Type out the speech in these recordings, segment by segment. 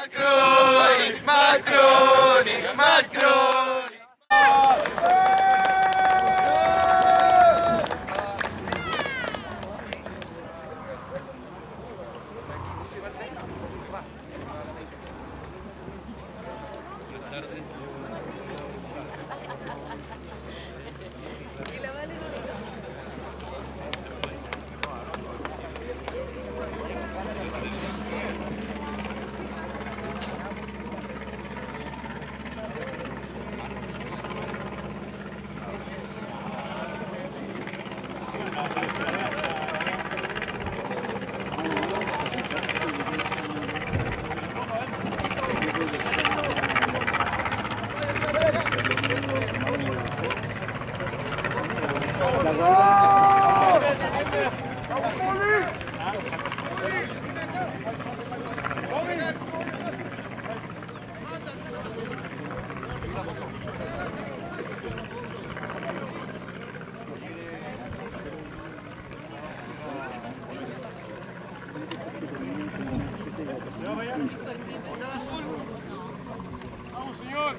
Vamos, señor.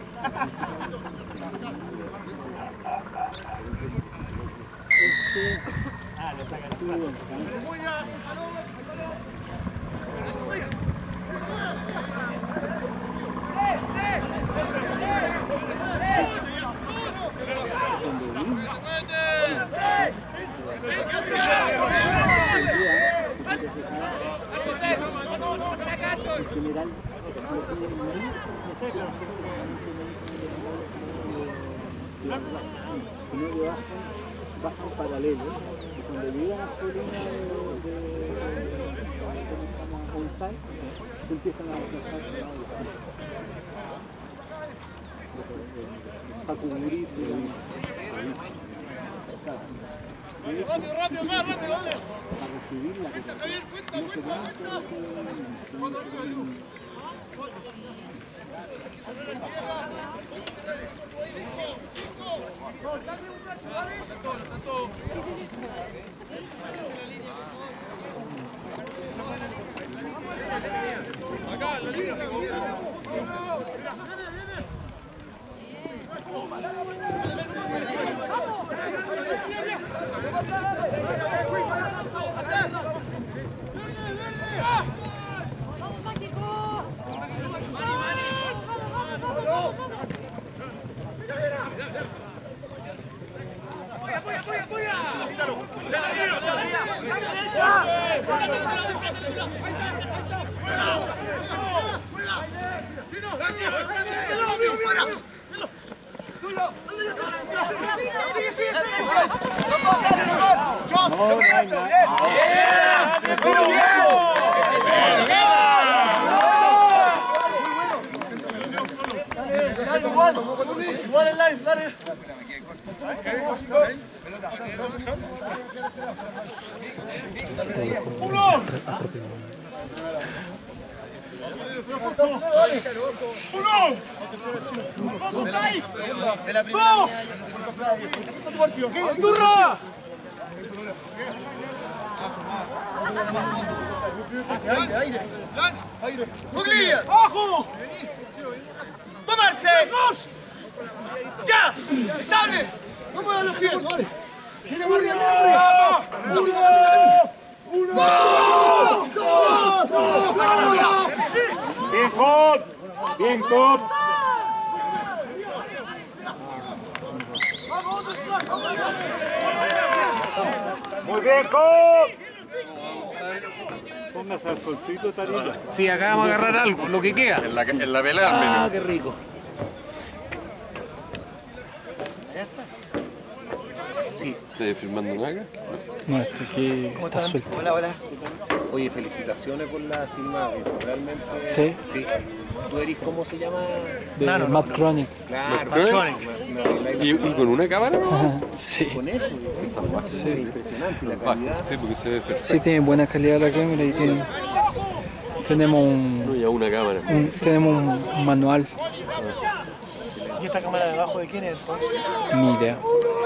Lo sacan tú. En general, no bajan paralelo y cuando llegan a su línea de onside se empiezan a desplazar para cubrir Rápido, dale. para recibir la Acá, la línea. Igual en live, dale. ¡Uno! ¡Andurra! Aire. ¡Muglia! ¡Ojo! ¡Tomarse! ¡Ya! ¡Estables! ¡No muevan los pies! ¡Vale! ¡Viene más arriba! ¡Uno! ¡Dos! Bien, Cop. Bien, Cop. Muy bien, Cop. Póngase al solcito, Tarilla. Sí, acá vamos a agarrar algo, lo que queda. En la pelea al menos. Ah, qué rico. Sí. ¿Estoy filmando nada acá? No, esto aquí está suelto. Hola. Oye, felicitaciones por la filmada, realmente. Sí. Sí. ¿Tú eres cómo se llama? De Matt Chronic. Claro. ¿Y con una cámara? Sí. Con eso, Sí. impresionante la calidad. Sí, porque se ve perfecto. Sí, tiene buena calidad la cámara y tenemos No, ya una cámara. tenemos un manual. ¿Y esta cámara debajo de quién es entonces? Ni idea.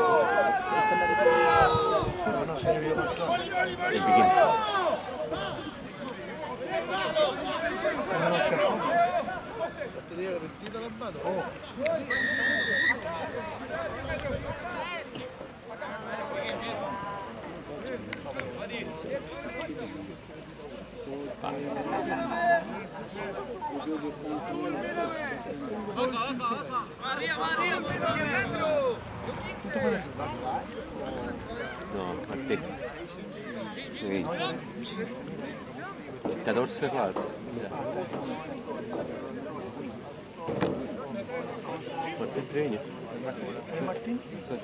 No sé, el video control. El bikini. No sé. No, Martín. Sí. 14 ratos. Martín Treviño. ¿Es Martín?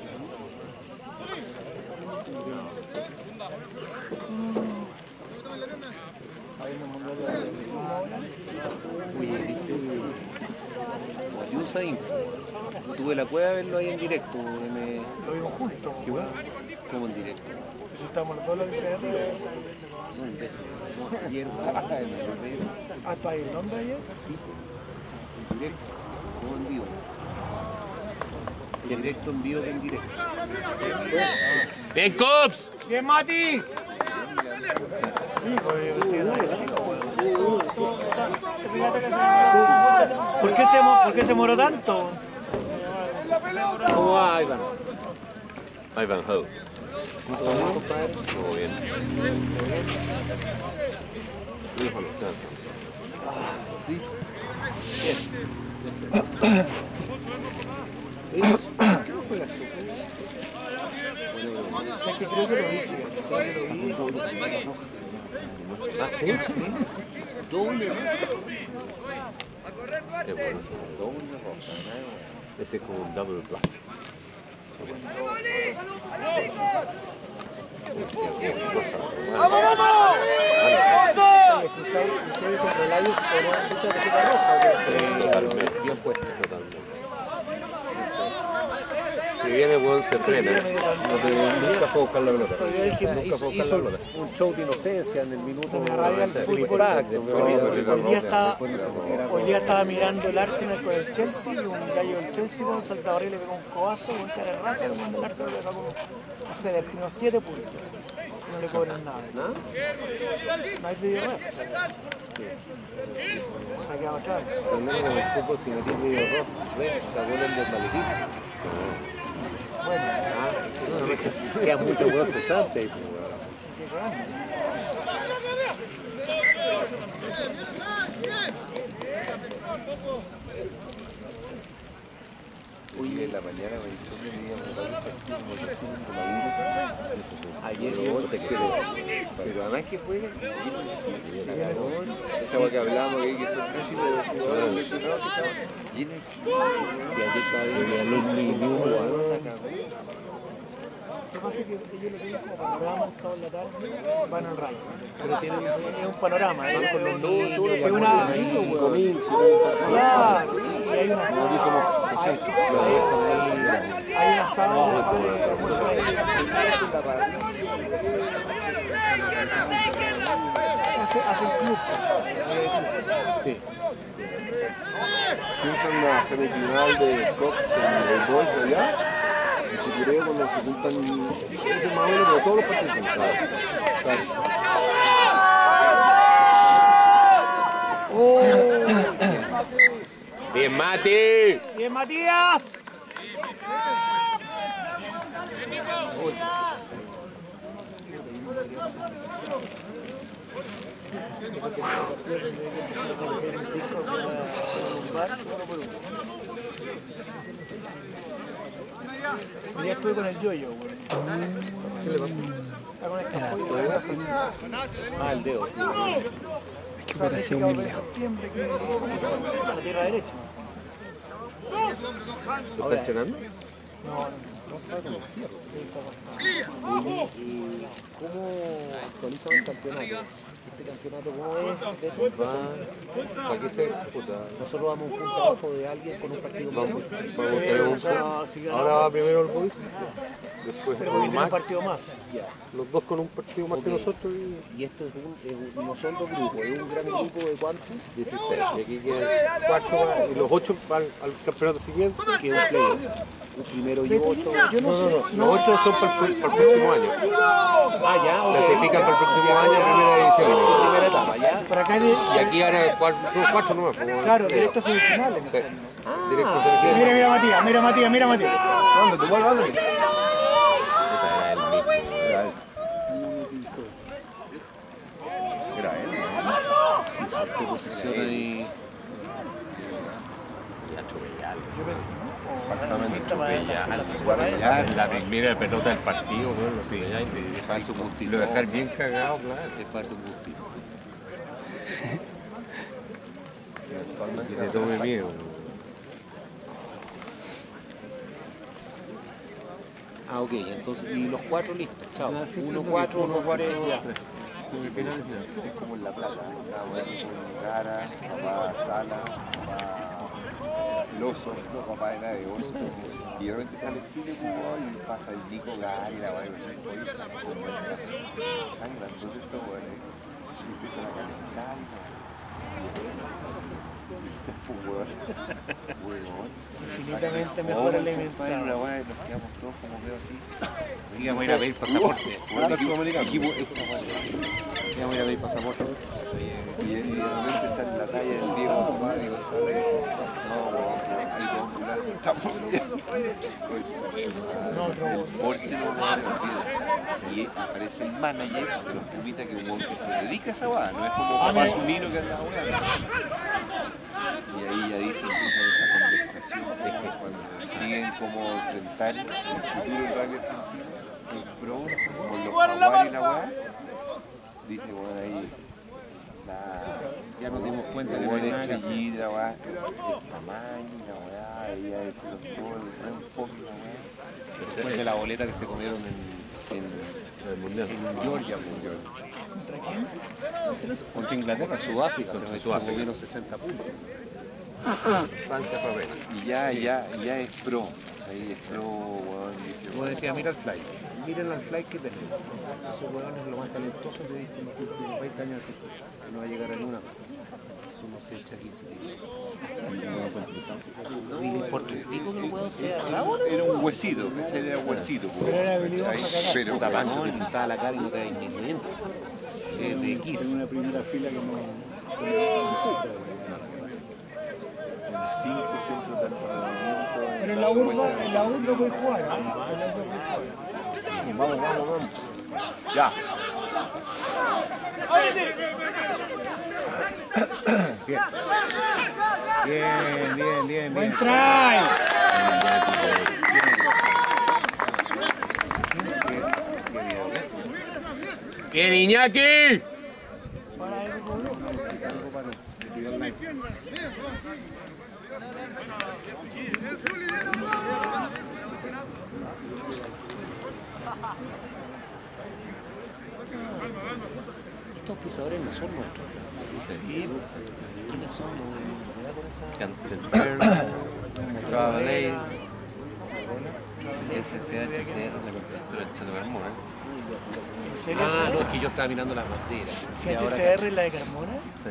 Oye, ¿viste Usain? Tuve la cueva de verlo ahí en directo. Lo vimos juntos. ¿Qué bueno? ¿Cómo en directo? Eso estábamos los dos en la No, un beso. No, ayer. ¿Ah, tú hay el nombre ayer? Sí, en directo. No en vivo. En directo, en vivo, en directo. ¡Bien, Cops! ¡Bien, Mati! ¿Por qué se moró tanto? ¿Cómo va, Iván? Ivanhoe. ¿Todo bien, compadre? Todo bien. Híjole, tanto. Sí. Bien. ¿Qué no juegas su Es que creo que lo vi, ¿Ah, sí? Sí. Doble, ¿no? Qué bueno eso. Doble roja, Ese es como un double black. Cruzeiro contra el Ayus con una lucha de tarjeta roja. Totalmente. Bien puesto, totalmente. Si viene, weón, se frena. Nunca fue a buscar la pelota. Hizo un show de inocencia en el minuto Me rabia el fútbol. Hoy día estaba mirando el Arsenal con el Chelsea y un gallo del Chelsea con un saltador y le pegó un cobazo y un cara de raja y el Arsenal le pegó, no sé, del primero 7 puntos. No le cobran nada. No hay video ref. Se ha quedado atrás. Al menos en el fútbol, si no tiene video rojo, te abuelan del maletín. Bueno, queda mucho más cesante. Hoy en la mañana me dijo que me iba a montar un partido como el resumen de la ayer te creo. Pero además que juegan esta cosa que hablábamos que son casi los jugadores lesionados que estaban llenos y ayer estaba bien ni un jugador la cagó. Lo que pasa es que ellos lo tienen como panorama el sábado en la tarde, van al rayo. Pero tienen es un panorama, con los niños, es una claro, y hay una sala, hay una sala hacen club. Sí. Juntan la semifinal de COP con el golf allá y se cree cuando se juntan ese más o menos pero todos los partidos claro. ¡Bien, Mati! ¡Bien, Matías! Ya estuve con el yoyo, güey. ¿Qué le pasó? Está con el café. Ah, el dedo. Sí. Es que parece humilde. En septiembre que a la tierra derecha. ¿Lo está entrenando? No está con el fierro. ¿Y cómo actualizan el campeonato? Este campeonato cómo es? ¿Para qué se disputa? Nosotros vamos un punto abajo de alguien con un partido más. Vamos a tener un... Ahora va primero el Boys, después pero el tiene un Max, partido más. los dos con un partido más que nosotros Y esto no son dos grupos, es un gran grupo de cuántos. 16. Y aquí quedan 4 más, y los 8 van al campeonato siguiente. Que es un playoff. Un primero y 8. Yo no sé. Los 8 son para el próximo año. Ah, ya, ok. Clasifican para el próximo año en primera división. primera etapa, ¿ya? Por acá Y aquí ahora cuatro nuevos. claro, directo a semifinales. Sí. Directo a semifinales. Mira Matías, mira Matías. Ándate, vuelve, ándate. Era el mismo. Era él. Sí, su posición ahí. La primera pelota del partido, bueno, sí, Falso gustito. lo dejar bien cagado, claro. Es falso gustito. Que te tome miedo. Ah, ok, entonces, y los cuatro listos, chao. 1, 4, 1, 4, ya. Es como en La Plata, está bueno con Gara, papá Sala, papá Loso, no papá de nadie, Oso. Y de repente sale Chile y pasa el Nico Gara y la vaina. Tan grandote esto, bueno, y empiezan a calentar. Infinitamente mejor alimentado. Una weá, nos quedamos todos como veo así. Íbamos a ir a pedir pasaporte. Íbamos a ir a pedir pasaporte. Y de repente sale la talla del Diego Tomás y Gonzalo y dice, no, ahí con ambulancia estamos bien. Porque no me olvido. Y aparece el manager de los Pumitas, que es un que se dedica a esa weá, no es como papá Zunino que anda jugando. Y ahí ya dicen que esta conversación es que cuando siguen como enfrentar el futuro del rugby argentino, el pro con los jaguares y la weá, dice bueno ahí Ya nos dimos cuenta que la no hay buena nada que hacer. estrellita, la weá, el tamaño, la weá, ella dice los goles, el enfoque, la weá. Después de la boleta que se comieron en El mundial. Georgia, contra Inglaterra, Sudáfrica, pero se comieron 60 puntos. Francia fue ver. Y ya es pro, ahí es pro, weón, dice, Como decía, mira el fly. Miren al fly que tenemos. Esos huevones es lo más talentoso que he visto en los últimos 20 años. No va a llegar a ninguna. Somos 6 15 ¿No le importa un pico que el huevo sea rabo? era un huesito, ¿cachai? Era un huesito, Pero era habilidoso ¿cachai? cagar. Pero Puta pancho, te chutaba la cara y no te da ni dentro. De X. En una primera fila que no. 5 centros de entrenamiento. Pero en la urba puede jugar, ¿no? Vamos. Ya. Bien. Buen try. ¡Bien, Iñaki! Estos pisadores no son nuestros. ¿Quiénes son? Canter, Travelay, SCHCR, la temperatura del Chato Carmona. ¿En serio? Ah, no, es que yo estaba mirando las banderas. ¿CHCR la de Carmona?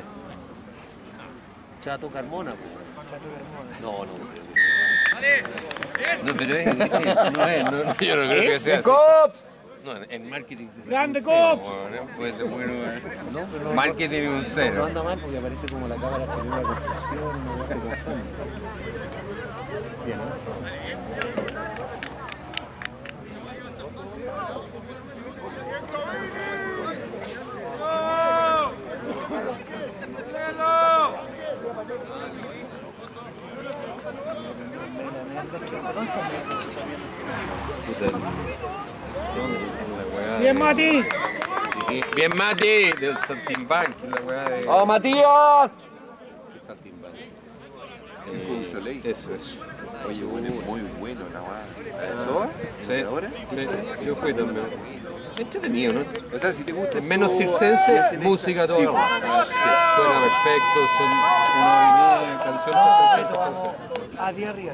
Chato Carmona, pues. Chato Carmona. No. No, pero yo no creo que sea así. No, en marketing se ¡Grande, un cero, Cops! bueno, puede ser bueno. No, pero no, Marketing es un no cero. anda mal porque aparece como la cámara chilena de construcción, no se confunde. Bien, ¡Bien, Mati! Bien, Mati, del Saltimbanqui, la weá de. ¡Oh, Matías! ¿qué saltimbanco? Eso. Oye, bueno, es muy bueno la weá. ¿Eso? Sí, ¿Ahora? sí, yo fui también. Entretenido, ¿no? O sea, si te gusta. Es menos eso, circense, y hacen música esta- todo. sí, lo demás. Suena perfecto, son 1 hora y media, canciones perfectas. Vamos a 10 arriba.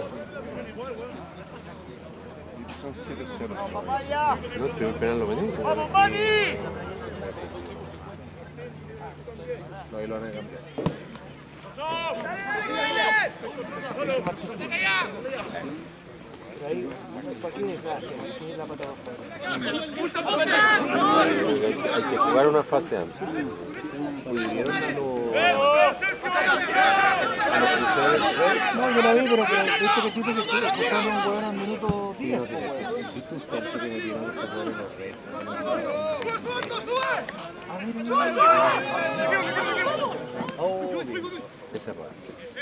Son 7-0. No, el primer penal lo metió. No, ahí lo van a cambiar. Pero ahí, ¿para qué desgaste? Tiene la pata por fuera. Hay que jugar una fase antes. ¿Vieron a los cruceros? No, yo la vi, pero viste que Tito que pusieron un hueón al minuto 10. ¿Viste un centro que metieron estos jugadores los Reds? Oh, Esa parte.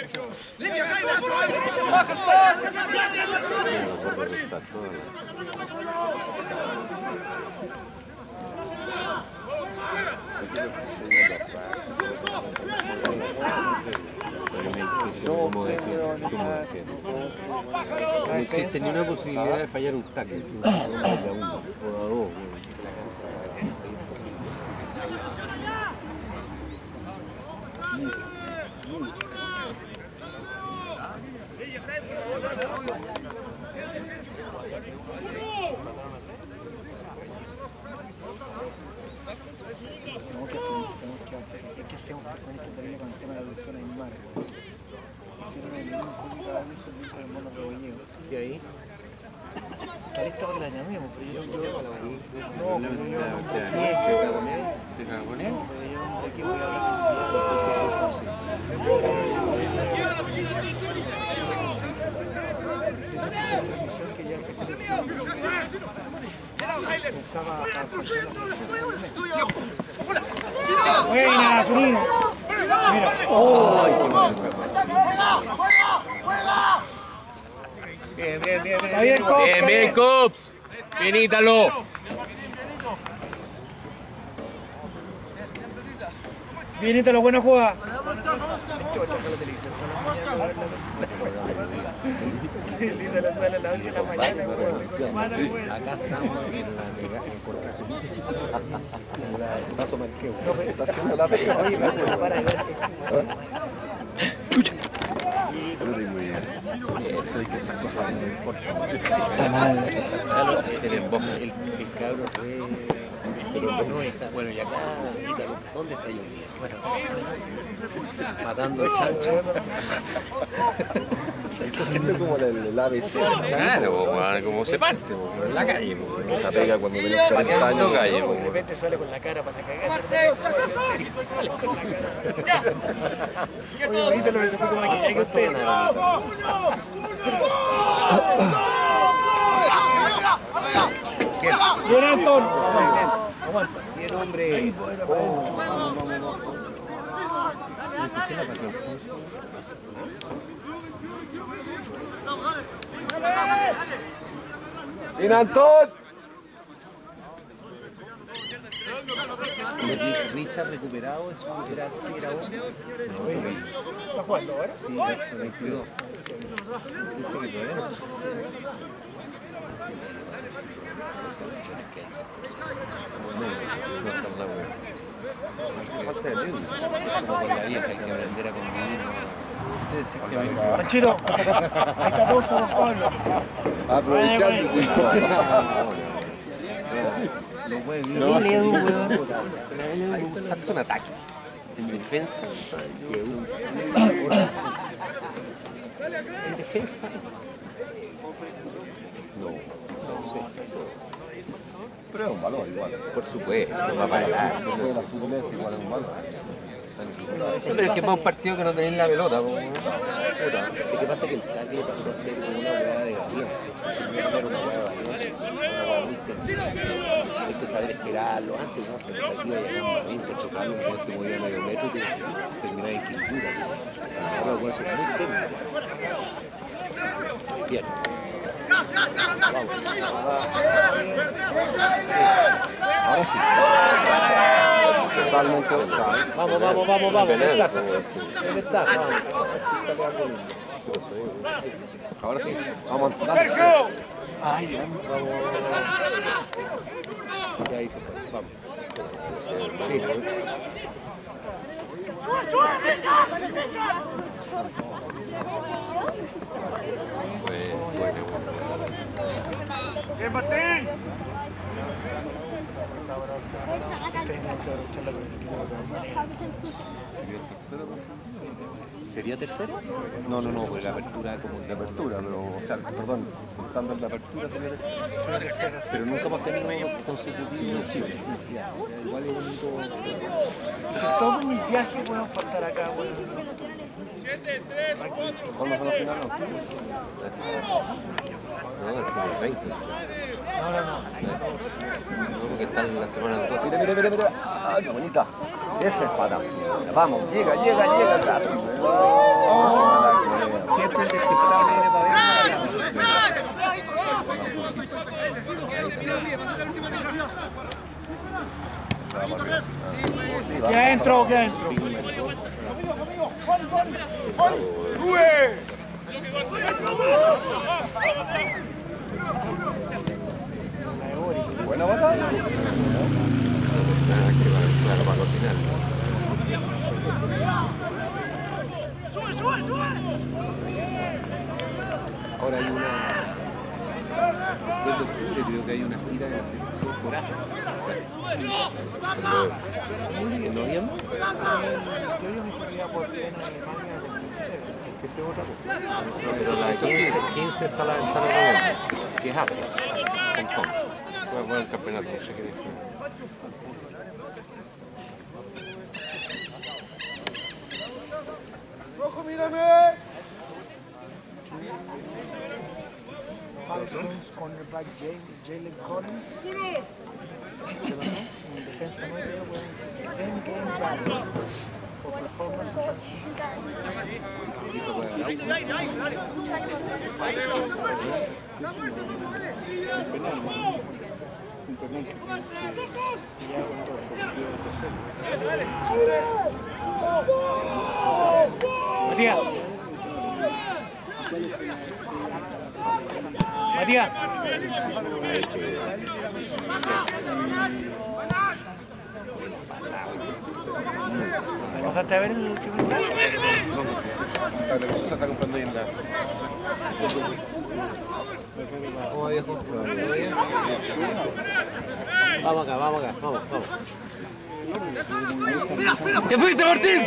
No existe ni una posibilidad de fallar un tackle. O a dos, la cancha es imposible. ¿Qué hacemos con este terrible con el tema de la adopción animal? Hicieron el link y cada vez el link con el mono rebolleo. ¿Y ahí? Está lista para que la llamemos, pero yo no, pero yo no ¿Te cagoné? pero yo aquí voy a hablar con que ya pensaba a partir la selección. Buena, Zunino. Mira. ¡Ay, qué mal! Bien, bien, bien. Está bien, Cops. Bien, bien, Cops. Bien, Ítalo. Bien, Ítalo, buena jugada. Esto va a la televisión toda la mañana. El Ítalo sale a las 8 de la mañana. Acá estamos en la paso marqueo. Está haciendo la pega. Chucha. Eso es que esas cosas no importan. El cabro fue... Pero no está... Bueno, y acá, ¿dónde está yo? Bueno, matando el Sancho. Está haciendo como el ABC. Claro, como se parte, en la calle. Esa pega cuando tenés 40 años. Y de repente sale con la cara para cagar. Sale con la cara. Oye, ahorita lo que se puso maquillaje que usted. Bien, Anton. Aguanta. Bien, hombre. ¡Bien, Antón! Richard recuperado, eso era uno. ¿Está jugando ahora? Sí, 22. Dice que todavía no. Falta de luz. Como con la vieja, hay que aprender a convivir. Panchito, ahí está todo Juan Pablo. Aprovechándose. No puede No, tanto en ataque. En defensa. En defensa. No sé. Pero es un valor igual. Por supuesto, no va para allá. La suplencia igual es un valor. Pero es que para un partido que no tenéis la pelota. Así que pasa que el tackle pasó a ser como una hueá de valiente. Era una hueá de valiente. Una hueá muy tensa. Hay que saber esperarlo. Antes no se metía y llegaba a 20 a chocarlo, entonces se movía a medio metro y terminaba en quintura. Ahora el hueá es muy técnico. Bien. Ahora sí. Totalmente offside. Vamos. Ventaja, vamos. A ver si sale algo lindo. Ahora sí. Vamos. Ay, vamos. Y ahí se fue. Vamos. ¡Bien, Martín! Ustedes tienen que aprovechar la comunicación de la manera. ¿Sería tercero? No, pues la apertura como La apertura, pero, o sea, perdón, contando la apertura sería tercera. pero nunca hemos tenido consecutivos en Chile. Ya, o sea, igual es bonito. Si todos mis viajes pueden faltar acá, bueno. ¿Cuándo son las finales? No, el 20. No. No, porque están en la semana 12. Mira. ¡Ah, qué bonita! Esa es pata. Vamos, llega casi. Siempre el despistado viene para adentro. Ya entro. Buena batalla. Claro, para cocinar. Ahora hay una. Después de octubre creo que hay una gira de la selección por Asia. ¿En noviembre? Yo me podría por en Alemania del 15. Es que esa es otra cosa. Pero la de 15 está la ventana de noviembre, que es Asia, Hong Kong. Voy a poner el campeonato, no sé qué después. ¡Rojo, mírame! Falcons, cornerback Jalen Collins. En defensa media, game value for performance Matías. ¿Pasaste a ver el último? La cosa se está comprando ahí en la... ¿Cómo viejo? Vamos acá. ¿Qué fuiste, Martín?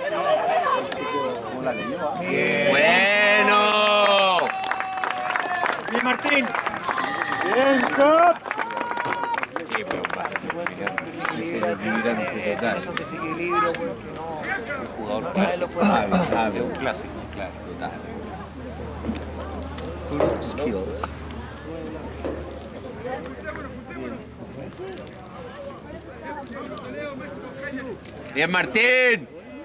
¡Bueno! Bien, Martín. ¡Bien, Cap! Sí, pero Desequilibrio, esos desequilibrios, que no. un jugador Nadie lo puede hacer. sabe, un clásico, claro, total. Full skills. Bien, Martín.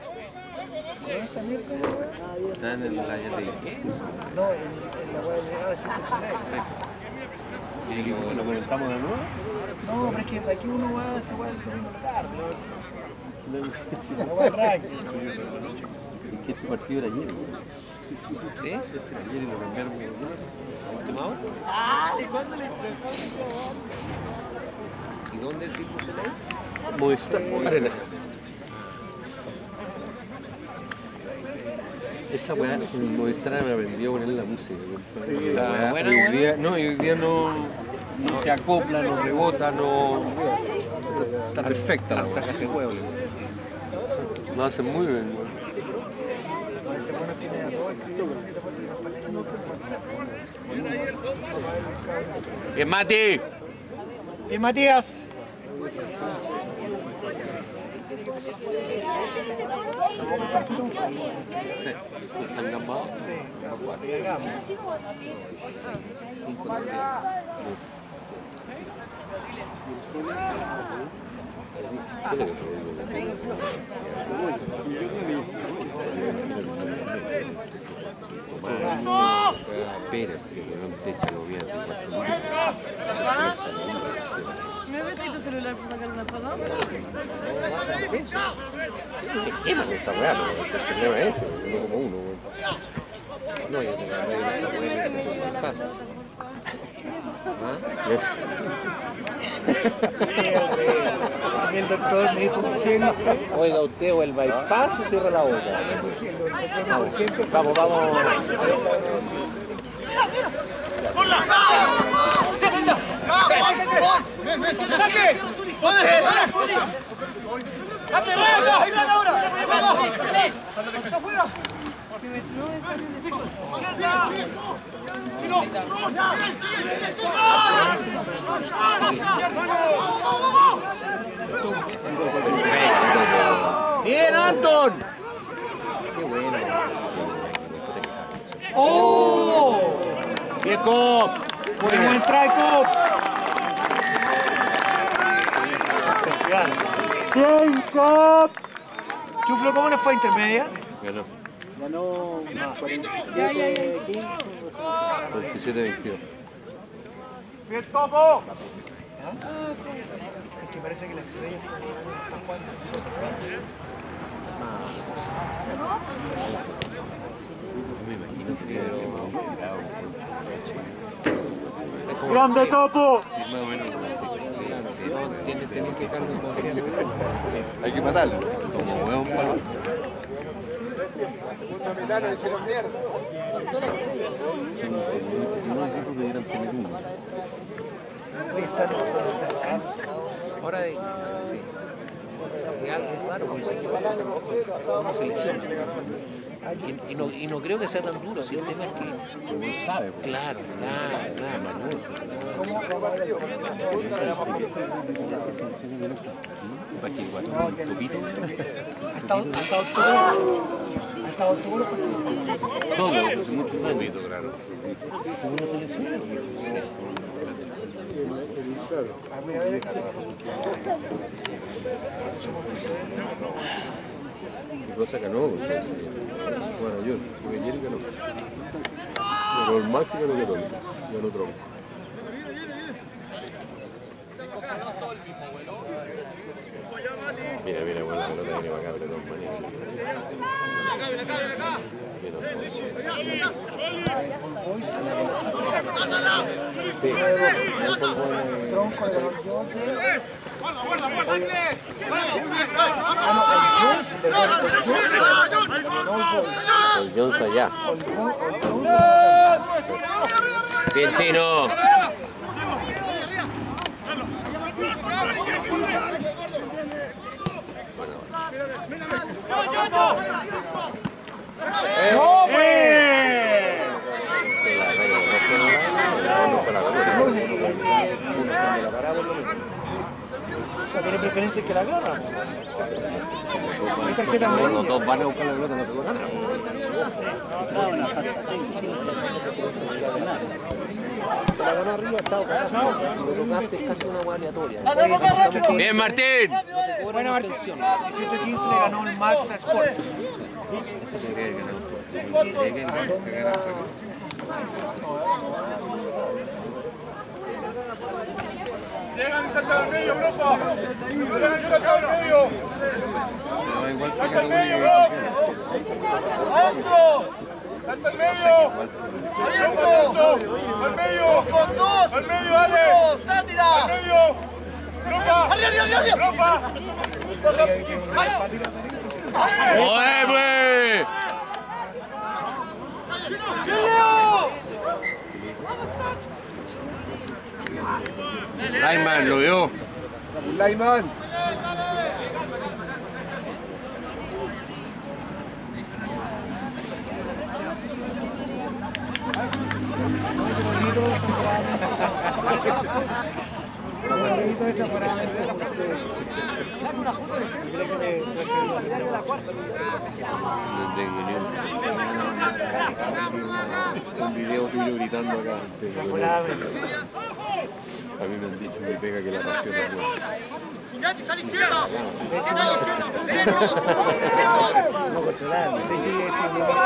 Están en la llave. No, en la web de ¿Y lo conectamos de nuevo? No, pero es que aquí uno va a esa web el domingo de la tarde. No va a ranking. Es que este partido era ayer. ¿Sí? Era ayer y lo cambiaron por la última hora. ¿Y cuándo le impresó? ¿Y dónde se puso ahí? Movistar Arena. Esa weá, en Movistar me aprendió a poner la música. La weá, buena, hoy día no se acopla, no rebota, no. Está perfecta la weá. Lo hacen muy bien, weón. Bien, Mati. Bien, Matías. ¿Están gambados? Pérez, que no se echa lo bien. ¿Me metes tu celular para sacar una foto? ¿Qué más esa weá? El problema es ese, uno como uno. No, yo te agarré de esa weá que se pasa. El doctor me dijo urgente. Oiga, usted o el bypass o cierra la boca. Vamos. ¡Bien, Anton! ¡Qué bueno! ¡Oh! ¡Bien, Cop! Muy buen try, Cop. Bien, Cop. Chuflo, ¿cómo nos fue intermedia? Ganó 47-15. 27-22. ¡Bien, Topo! Es que parece que la estrella está jugando solo. Me imagino que ¡Grande, Topo! más o menos tienen que cargar como siempre. Hay que matarlo. Como hueón palo. Segundo mitad le hicieron mierda. Ahora, sí. Es raro porque uno se lesiona. Y no creo que sea tan duro, si el tema es que uno sabe. Claro, nada mañoso. ¿Para qué? ¿Topito? Hasta octubre. No, hace muchos años. Claro. Rosa ganó. Bueno, yo ayer ganó. Pero el Maxi ganó que todo. Ganó Tronco. Mira, bueno, la pelota viene para acá, pero de todas maneras. Tronco de los Jones. El Jones allá. Bien, Chino. ¡No, O sea, tiene preferencia que la agarra. Hay tarjeta amarilla. Los dos van a buscar la pelota, no se cobran nada. La ganó arriba, chao, lo tocaste, es casi una hueá aleatoria. Bien, Martín. Bueno, Martín. 17-15 le ganó el Max a Sport. Llegan y sacan al medio, Europa. Llegan y sacan al medio. Salta al medio, bro. ¡Otro! ¡Salta al medio! ¡Abierto! ¡Al medio! ¡Con dos! ¡Al medio, Ale! ¡Sátira! ¡Al medio! ¡Ropa! ¡Arriba! ¡Ropa! ¡Oye, güey! Lyman, lo vio. Lyman. Un video tuyo gritando acá. A mí me han dicho que pega que la pasión es buena. ¡Sal izquierda! No controlable. De hecho, ya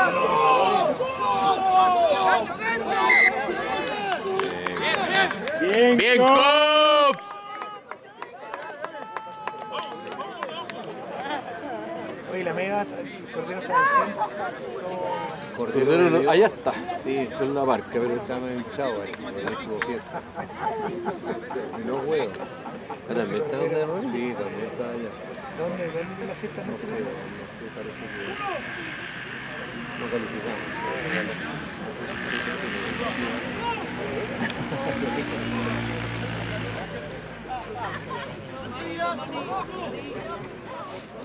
¡Bien, ¡Bien, Cops! Oye, la Mega, el Cordero está en el centro. Cordero, no, allá está. Sí, con la barca, pero está más hinchado ahí. No huevo. ¿También está donde no? Sí, también está allá. ¿Dónde es la fiesta? No sé, parece que no calificamos.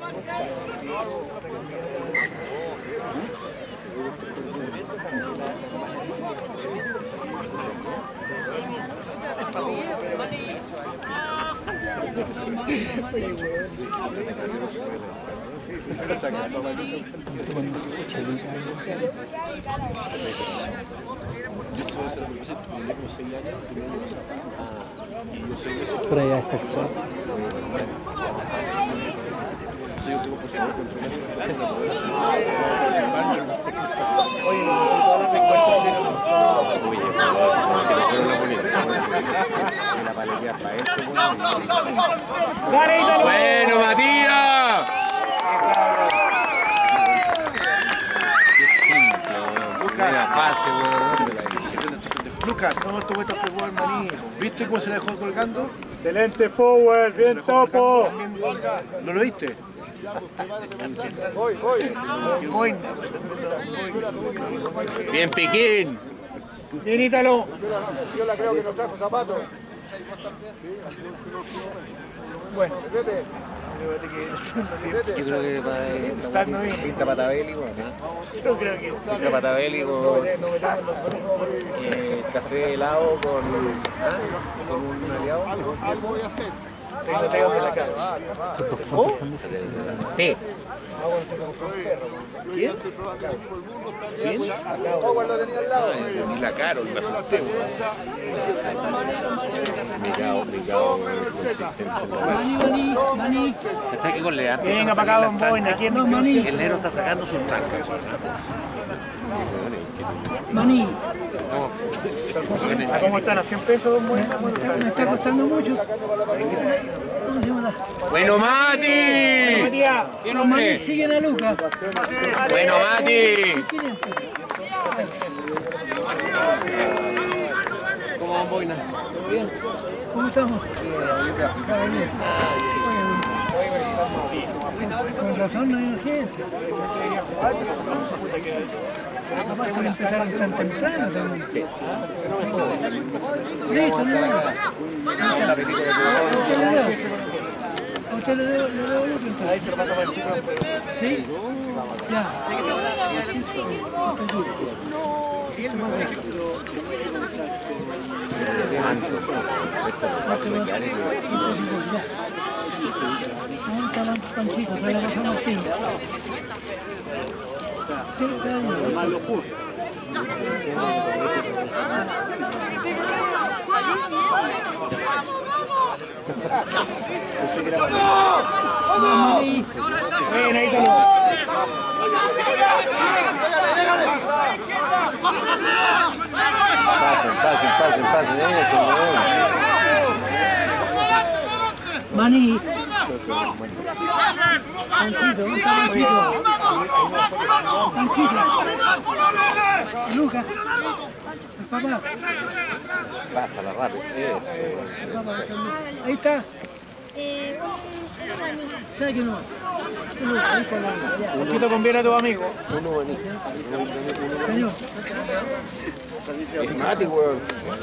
Por allá está el sol. Bueno, Matías. Lucas, no te vueltas por jugar maní. ¿Viste cómo se la dejó colgando? Excelente forward, bien topo. ¿No lo viste? Bien, Piquín. Bien, Ítalo. Yo la creo que nos trajo zapatos. Bueno, Yo creo que estando bien. pinta patabélico, Yo creo que pinta patabélico, no metemos nosotros como café helado con un aliado. Algo voy a hacer. tengo de la cara. Sí. ¿Quién? ¿Quién? Howard lo tenía al lado. Ni la cara, me asusté. ¿Está aquí con Lea? Bien apagado en boina, aquí en Maní. El negro está sacando sus trancas. Maní. No. ¿Cómo están? ¿A 100 pesos? Me está costando mucho. Bueno, Mati. Matías. ¿Qué nombre? Siguen a Lucas. Bueno, Mati. ¿Cómo van, Boina? Bien. ¿Cómo estamos? Bien. Con razón no hay gente. Capaz que empezaron tan temprano también. Listo, no. ¿A usted le debo yo? Ahí se lo pasa para el chico. ¿Sí? Ya. Ven, ahí Pasen, eso, Maní. Tranquilo. Lucas. Papá. Pásala rápido. Ahí está. ¿Sabes que no? ¿Qué te conviene a tu amigo? Señor. Es Mati, weón.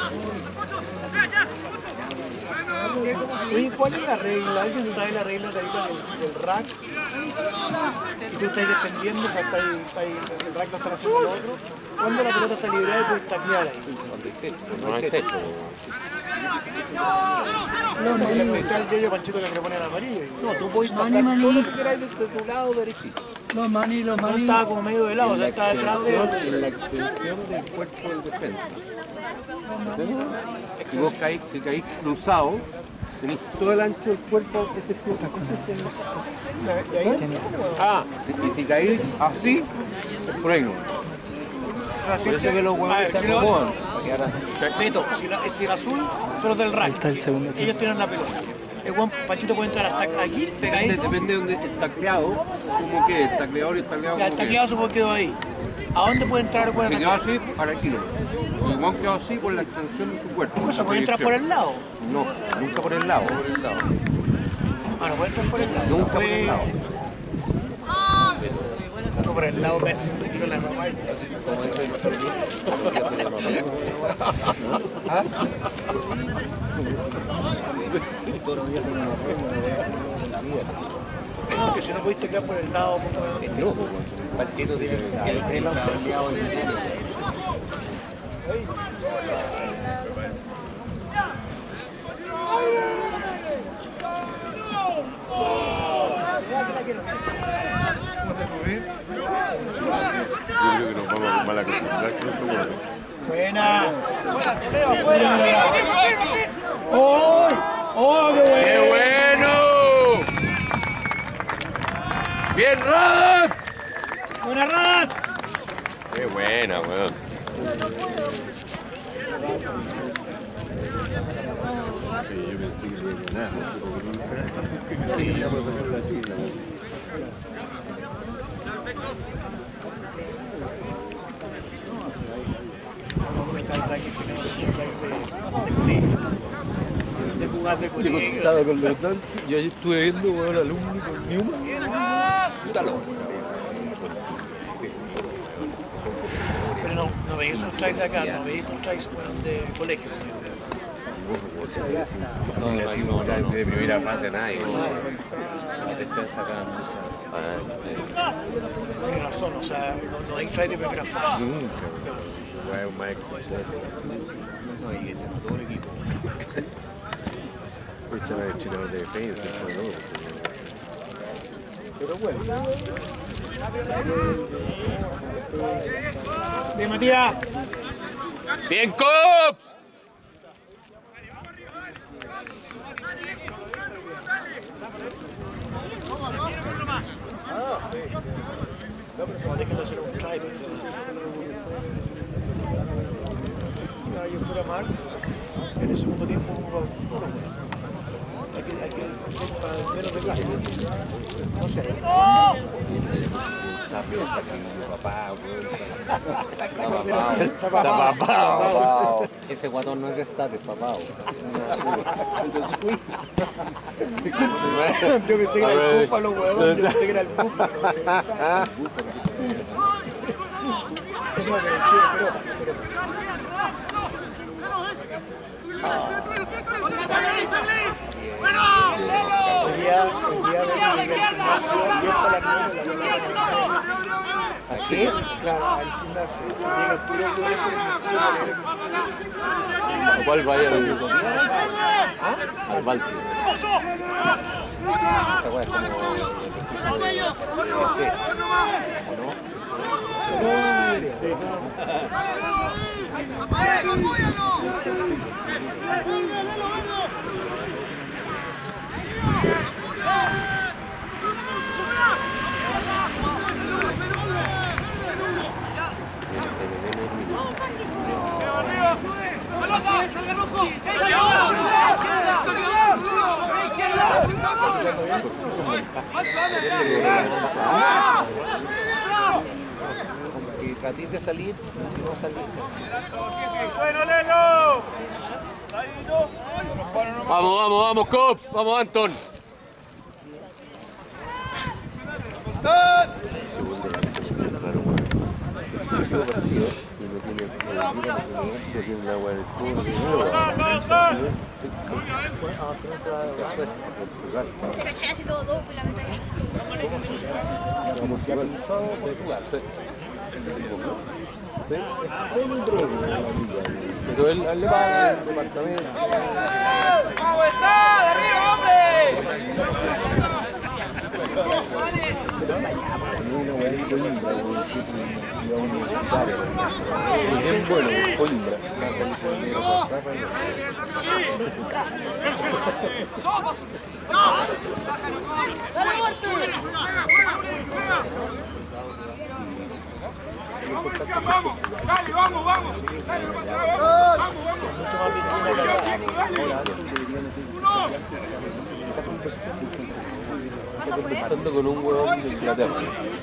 Oye, ¿cuál es la regla? ¿Alguien sabe la regla del rack? Si tú estás defendiendo, o sea, el rack lo está haciendo el otro. ¿Cuándo la pelota está liberada y puedes taclear ahí? No hay techo. No, le pregunté al Yayo Panchito que le pone el amarillo. No, tú puedes pasar todo lo que quieras de tu lado derechito. Los maní. No estaba como medio de lado, o sea, estaba detrás de él. La extensión del cuerpo del defensa. Si vos caís cruzado, tenés todo el ancho del cuerpo, ese es el... y si caís así, es por ahí no. Por eso que los huevos se acomodan. Beto, si el azul son los del rack, ellos tienen la pelota. El buen Panchito puede entrar hasta aquí, pegadito. Depende de donde el tacleado, como que el tacleador y el tacleado. Ya, el tacleado supongo que quedó ahí. ¿A dónde puede entrar el buen Se quedó ataque? así para aquí no. El guan quedó así por la extensión de su cuerpo. ¿Eso puede entrar por el lado? No, nunca por el lado. Ah, no puede entrar por el lado. Nunca por el lado. No, por el lado casi se tacleó la mamá. Como dice nuestro no, que si no pudiste quedar por el lado, como... No, Panchito tiene que el aliado en Chile. Yo creo que nos vamos a mal acostumbrar con otro juego. Buena. ¡Oh! ¡Oh, qué bueno! ¡Bien, Rat! ¡Buena, Rat! ¡Qué buena, weón! Sí, yo pensé que no había nada. Sí, ya puedo sacar la silla. De jugar de colegio. Estaba con los tantos, yo ahí estuve viendo, weón, alumni con Newman. Puta loca. Pero no veis los tracks de acá, no veis los tracks de colegio. No, de primera fase nadie. La defensa acá mucha. Tienes razón, o sea, no hay tracks de primera fase. Nunca, weón. Un maestro. No, y echan todo el equipo. Echan a chilenos de defensa, ¿no? Pero bueno. Bien, Matías. ¡Bien, Cops! No, déjenlo hacer un try. Yo fuera mal, en el segundo tiempo hay que para menos de clase. No sé. También está aquí, papá, Está papá. Ese guatón no es de estate, papá. Yo pensé que era el búfalo, weón. Yo pensé que era el búfalo. Hoy día llegué al gimnasio 10 para las 9 de la mañana. ¿Así? Claro, al gimnasio. Llega puro hueón con ¿Cuál vaya Al Balti. Esa weá es como... Sí. ¿O no? Y tratéis de salir, si no salís. ¡Bueno, Lelo! Vamos, Cops. Vamos, Anton. Se cachai así todo doble la metralla. Pero él le paga el departamento. ¡Vamos, está! ¡De arriba, hombre! Bien bueno, Coimbra. ¡Vamos! ¡Dale, vamos! ¡Dale, no pasa nada! ¡Vamos! ¿Cuánto fue? Pasando con un huevón de Inglaterra.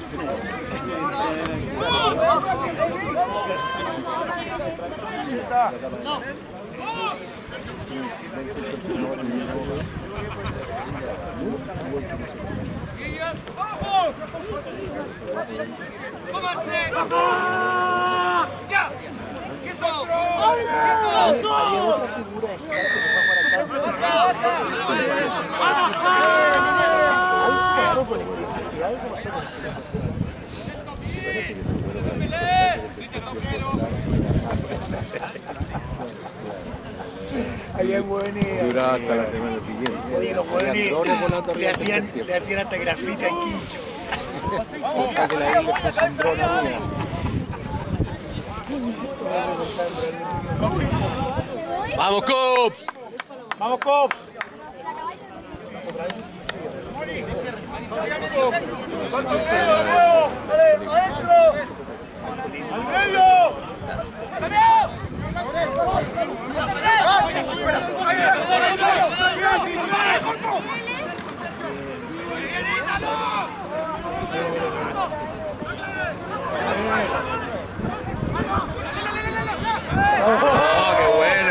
¡Vamos! ¡Tómanse! ¡Ya! ¡Quieto! Había otra figura de Star que se fue para acá. Algo pasó con el algo pasó con este equipo. Parece que se fueron Había hueones. duraba hasta la semana siguiente. Oye, los hueones le hacían hasta grafita en Quincho. Hasta que la isla puso un dron a una. ¡Vamos, Cops! ¡Vamos, Cops! ¡Adentro! ¡Al medio! ¡Oh, qué bueno!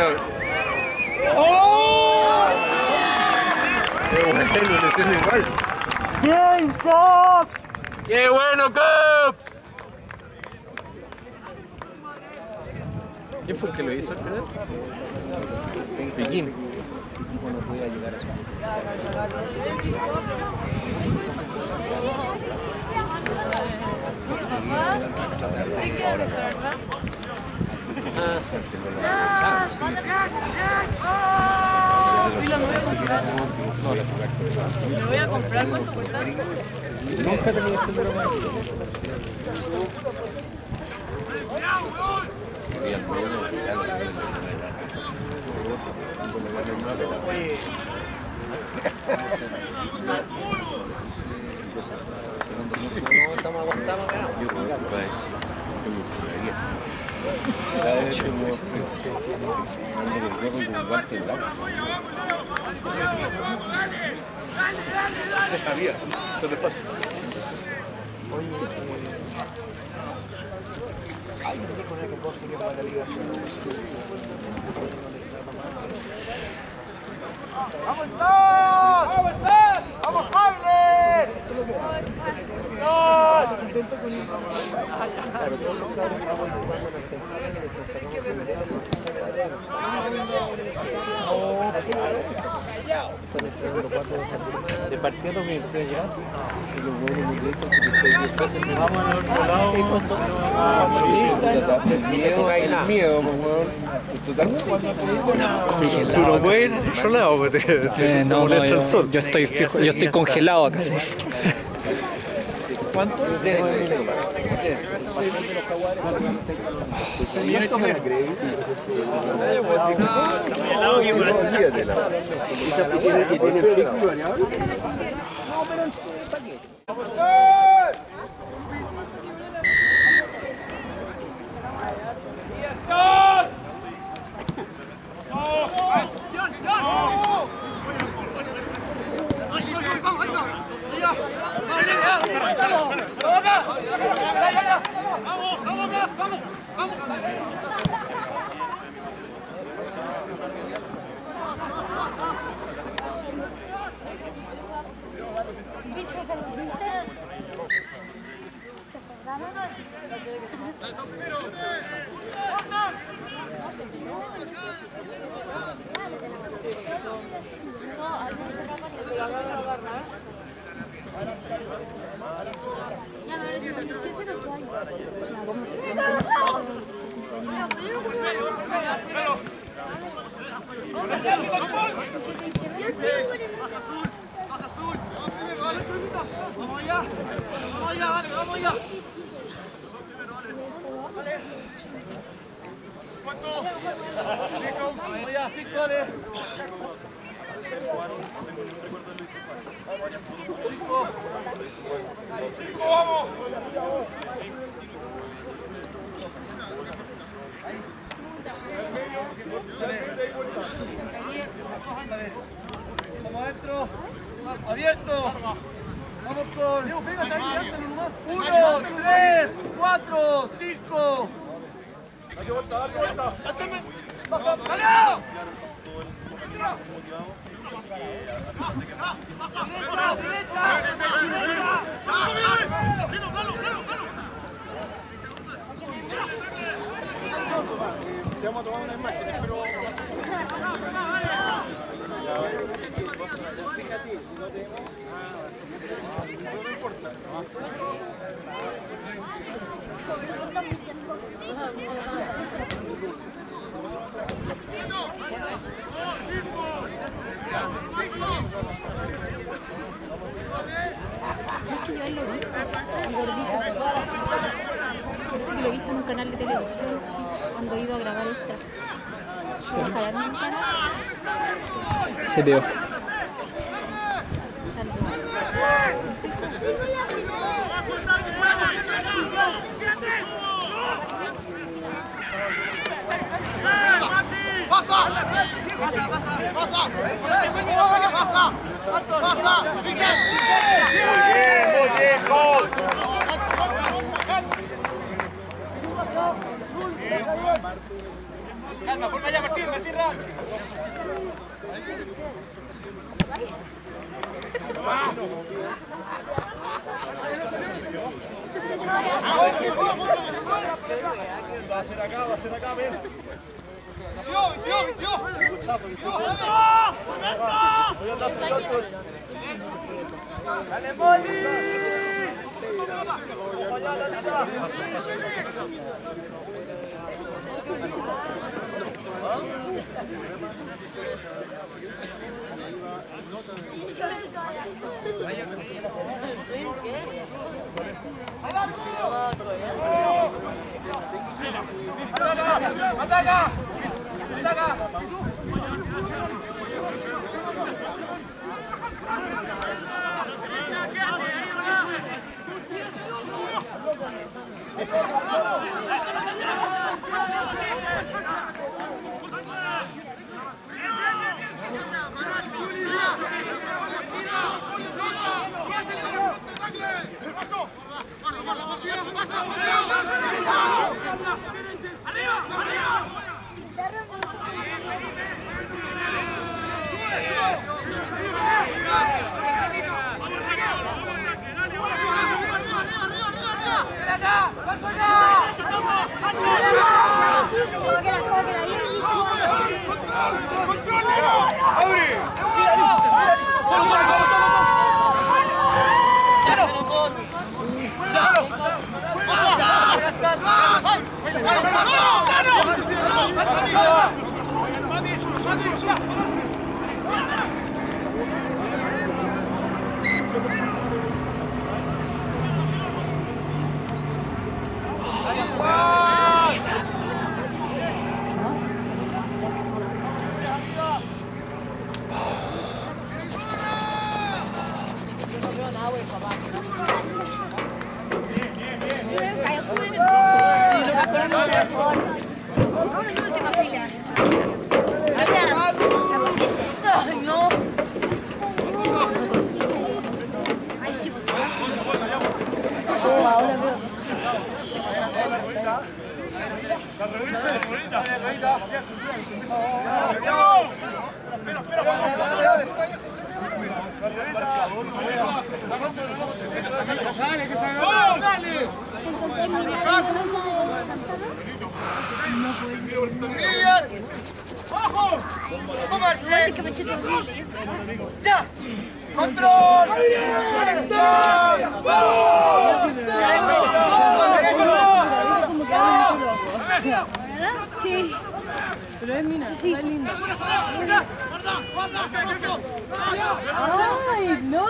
¡Qué bueno! Le hicieron igual. ¡Bien, Cops! ¡Qué bueno, Cops! ¿Quién fue el que lo hizo al final? Piquín. No podía llegar a su Sí, la voy a comprar. ¿Me voy a comprar? ¿Cuánto cuesta? Nunca tenía ese número más. Oye, No estamos aguantados, ganamos. Yo creo que cada vez que ando con gorro y con guante blanco. Javier, ¿qué le pasa? oye, hay un tipo que coge que para la liga. ¡Vamos, Stan! ¡Vamos, Stan! ¡Vamos, Jaime! De partida no me decía ya. Y los buenos muy directos que ustedes me vamos al otro lado. El miedo, pues, weón. Totalmente. Tú no puedes ir otro lado, porque te molesta el sol. Yo estoy fijo, yo estoy congelado acá. ¿Cuánto? ¡Vamos allá! ¡Dale, vamos allá! ¿Cuánto? 5 allá, 5, dale. 5, vamos. Vamos adentro. Abierto. Vamos con 1, 3, 4, 5. Dale vuelta, dale vuelta. ¡Dale! Te vamos a tomar unas imágenes, pero... ¿Sabes que yo él lo he visto? El gordito. Parece que lo he visto en un canal de televisión, sí, cuando he ido a grabar extra. Sí. ¿Me jalaron un canal? Se veo. Calma, forma ya, Martín, rápido. Va a ser acá, ven. ¡Dale, Molly! ¡Ataca! ¡Ataca! ¡Abajo! ¡Tomarse! ¡Ya! ¡Control! Sí. Pero es mina, sí. Es linda. ¡Ay, no!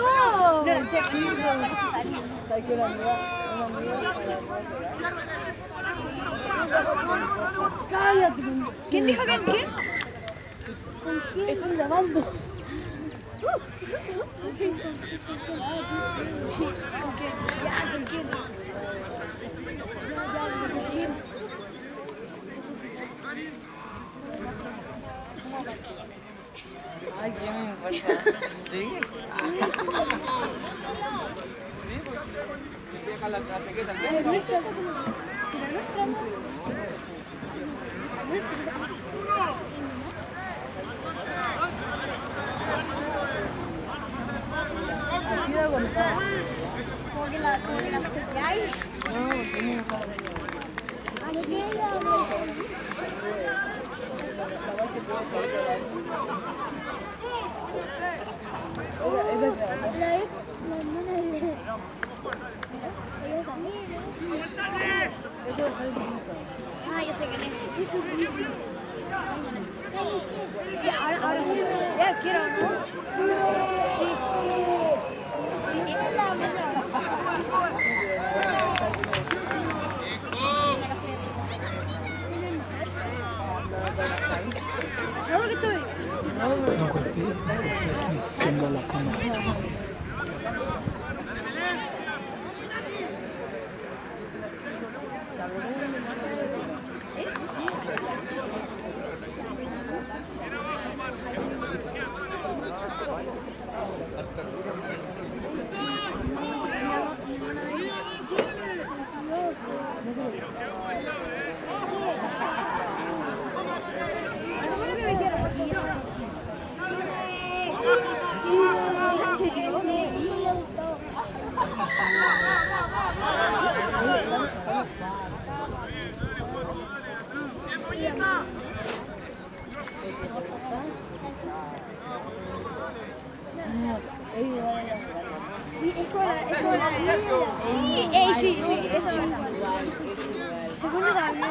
Cállate. ¿Quién dijo que quién? ¿Con quién? Estoy grabando. Sí, ¿con quién? Ya, ¿con quién? ¿Con quién? Ay, ¿qué me importa? ¿Sí? Deja la chaqueta. Pero nuestra no. Así de aguantar. Como que la que hay. No, tenía que A lo que ella la Ah, ya sé quién es. Sí, ahora sí, ya quiero, ¿no? Sí. Sí, no, porque estoy. No golpeé, porque aquí tengo la cámara. Sí, es como la... Sí, sí, eso me está. Segundo también.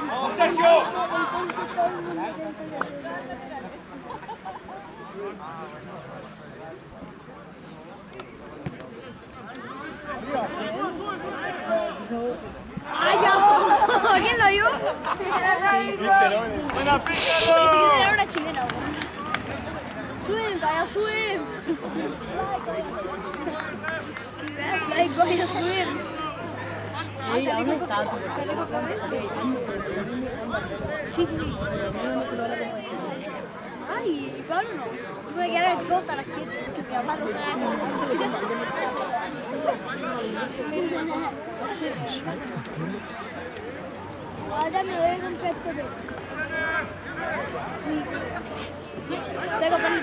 ¡Ay, ya! ¿Quién lo vio? ¡Buena, Ni siquiera era una chilena, güey. ¡Suben, calla, suben! ¡Ay, coño, suben! Ey, ¿dónde está tu Sí. Ay, Pablo no. Voy a quedar en el pico hasta las 7, que mi mamá no sabe. Ahora me voy a comprar todo. Tengo para el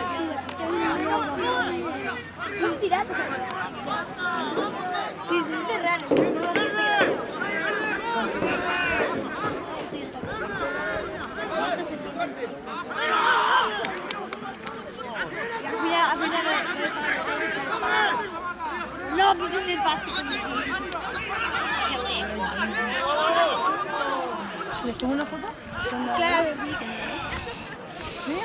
son piratas. Sí, son terranos. No, que yo soy pasto. ¿Les tomo una foto? Claro, ¿Sí?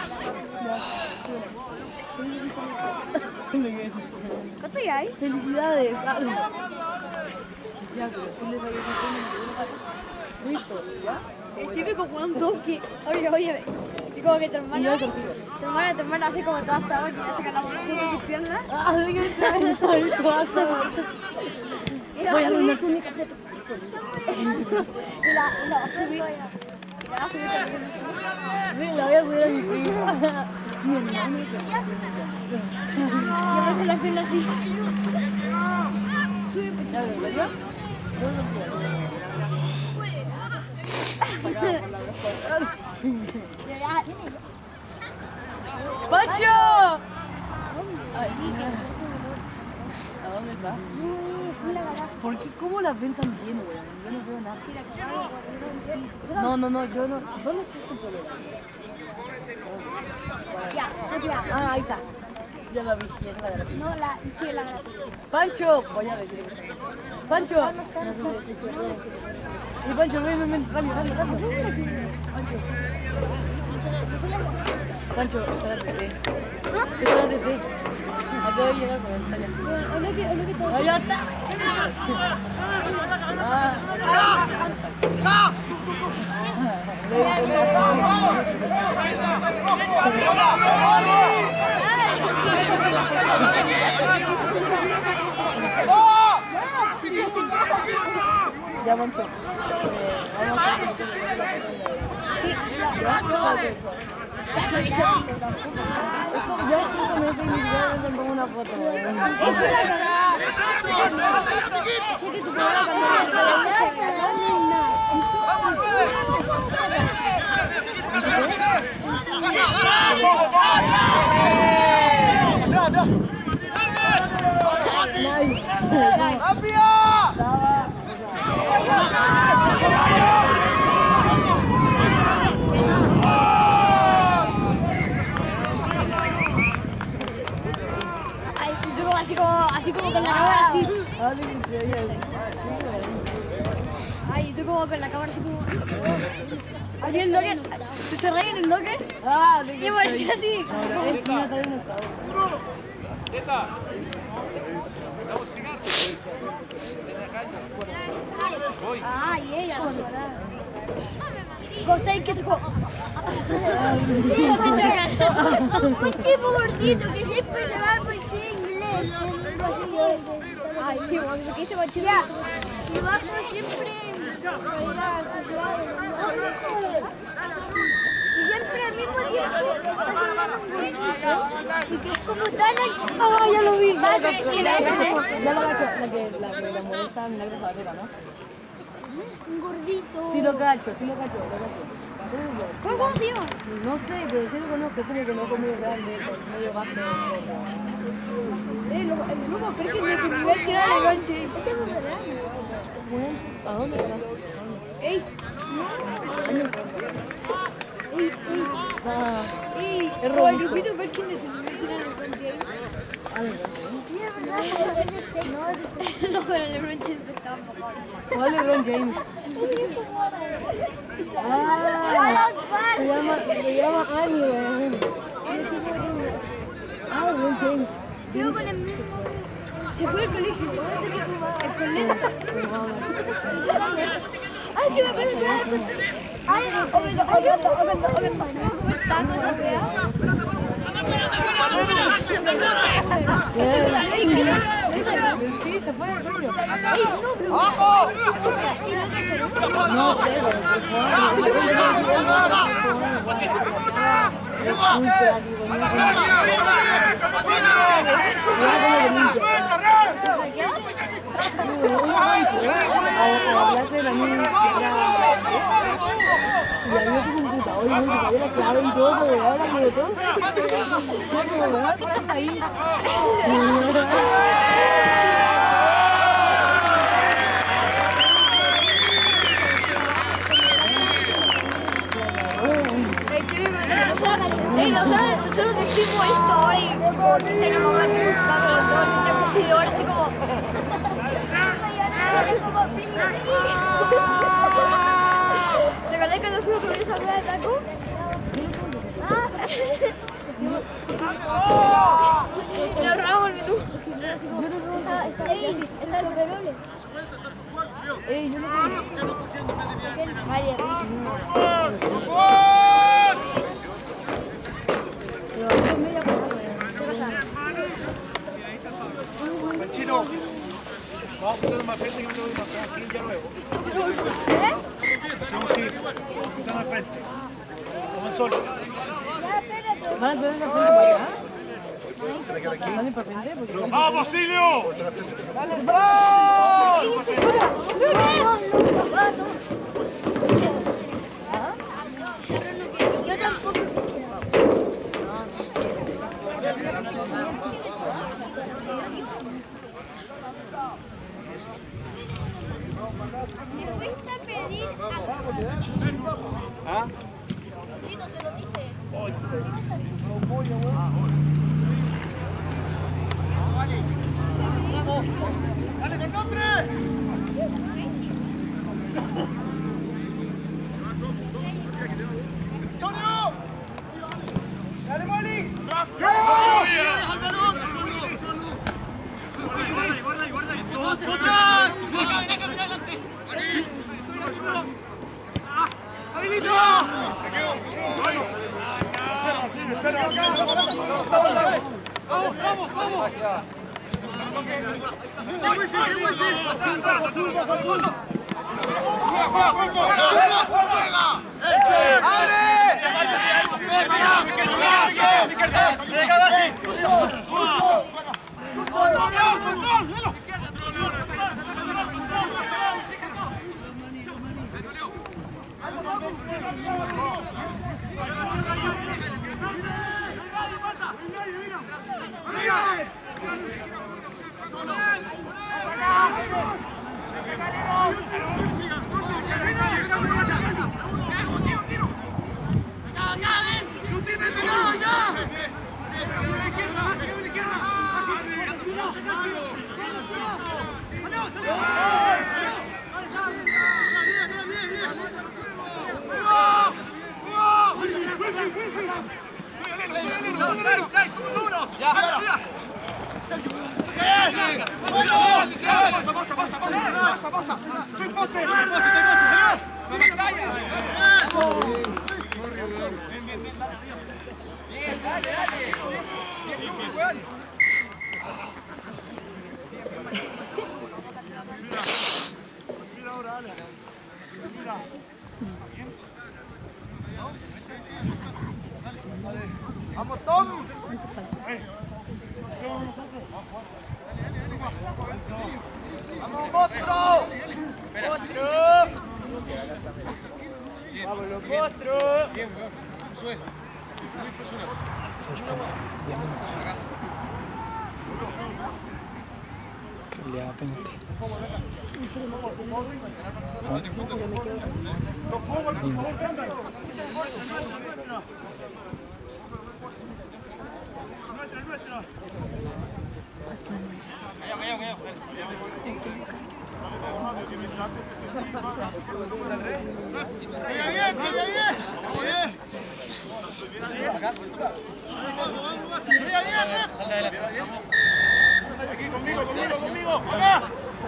¿cuánto ya hay? Felicidades. Ya, pero tú les vayas a hacer listo, ¿ya? El típico weón donkey. Oye. Y como que tu hermana hace como toda sabor y se saca la boca de tus piernas. Ah, venga, toda sabor. Voy a arruinar tu única foto. Y la va a subir. Sí, la voy a subir a mi prima. Mi hermano. Yo me hace la pierna así. ¿Verdad? ¡Pancho! Ay, ¿a dónde está? ¿Por qué? ¿Cómo las ven tan bien, güey? Yo no veo nada. No, yo no. ¿Dónde está tu problema? Ya, Ah, ahí está. Ya la vi, ya está la grafía. no, sí, la grafía. ¡Pancho! Voy a decir. ¡Pancho! Y Pancho, ven, rápido. Pancho, espérate. Espérate. Acabo de llegar con el Italia. O lo que todo. ¡Ahí está! Ya, Pancho. Vamos a hacer. Sí, Yo 5 meses y ni siquiera me tomé una foto. eso es la cagada. Che, que tu programa cuando le regalaste se grabó. Así como con la cámara así. Ay, tú como ¿Abrí el locker? ¿Te cerré en el locker? Ah, ¿Qué pareció así? Ah, y ella no se va a dar. Gostáis que tocó. Sí, no te chocan. Un tipo gordito que siempre se va por inglés. Ay, sí, porque ese machito. Y Marco siempre. Y siempre al mismo tiempo y que es como tan ancho. Ah, ya lo vi. Ya lo cacho, la que la molesta a Milagro Zabaleta, ¿no? Un gordito. Sí lo cacho. ¿Cómo se llama? No sé, pero sí lo conozco, tiene que no medio grande, medio bajo. El loco cree que me nivel que era LeBron James. ¿A dónde está? ¡Ey! ¡Ey! Es O el grupito Perkins de su nivel que era LeBron James. No, pero LeBron James estaba mejor. ¿Cuál LeBron James? Se llama Annie, weón. LeBron James. Vivo con el mismo. Se fue al colegio. El colegio. Ay, que me acuerdo que era de contar. Ay, puedo comer tacos, ¿sabes? Sí, se fue al colegio. Ey, no, pero. No sé, hablaste de la niña y había su computador y no sabía la clave y todo, pero ahora como todo. Como me vas a estar ahí. Nosotros decimos esto ahora y como que se nos va a preguntar todo el tiempo así de ahora así como. ¿Te acordás cuando fuimos a comer esa rueda de taco? Nos robamos el menú. Está el perole. Yo no Vaya, rico. Panchito, vamos a poner más frente que me tengo que ir más aquí ya luego. Tengo que ir, están al frente. Como el sol. ¿Van a tener la frente para allá? ¿Se le queda aquí? ¿Van a ir para frente? ¡Vamos, Basilio! ¡Dale, Yo tampoco. ¿Ah? Sí, no se lo diste. ¡Dale con nombre! ¡Antonio! ¡Dale, Moli! ¡Vamos, Tom! ¡Vamos, monstruo! ¡Vamos, los monstruos! Bien, weón. Eso es. Le da 20. Aquí conmigo, acá.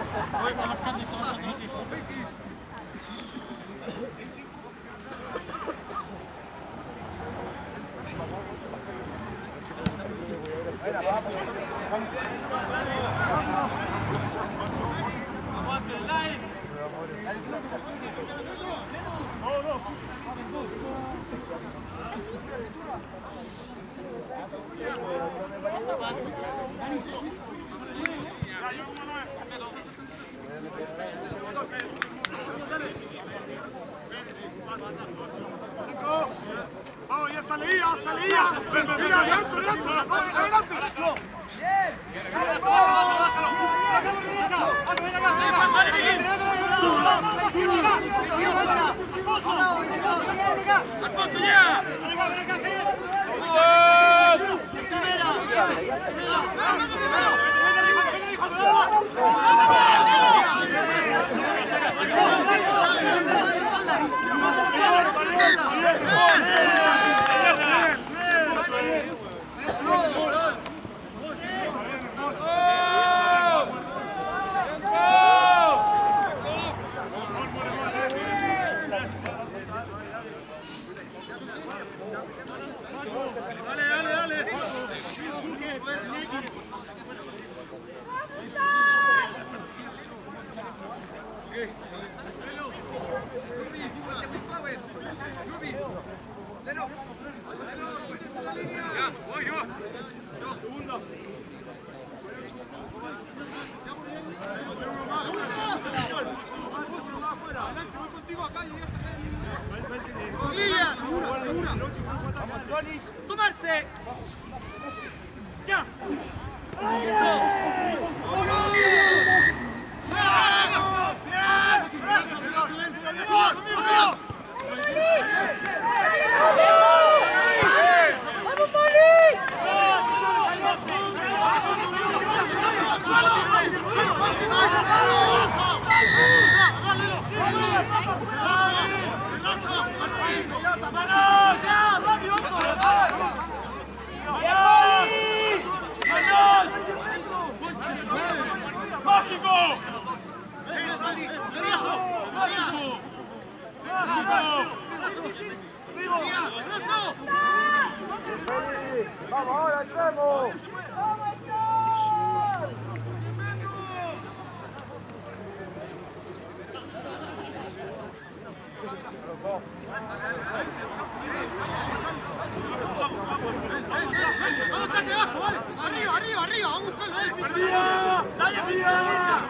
Vamos, ya está leía. Mira, adelante. ¡Alfonso, llega! ¡Tomarse! ¡Ya! ¡Vamos, ahora entremos! ¡Arriba! ¡Vamos a buscarlo! ¡Arriba! ¡Dale, arriba!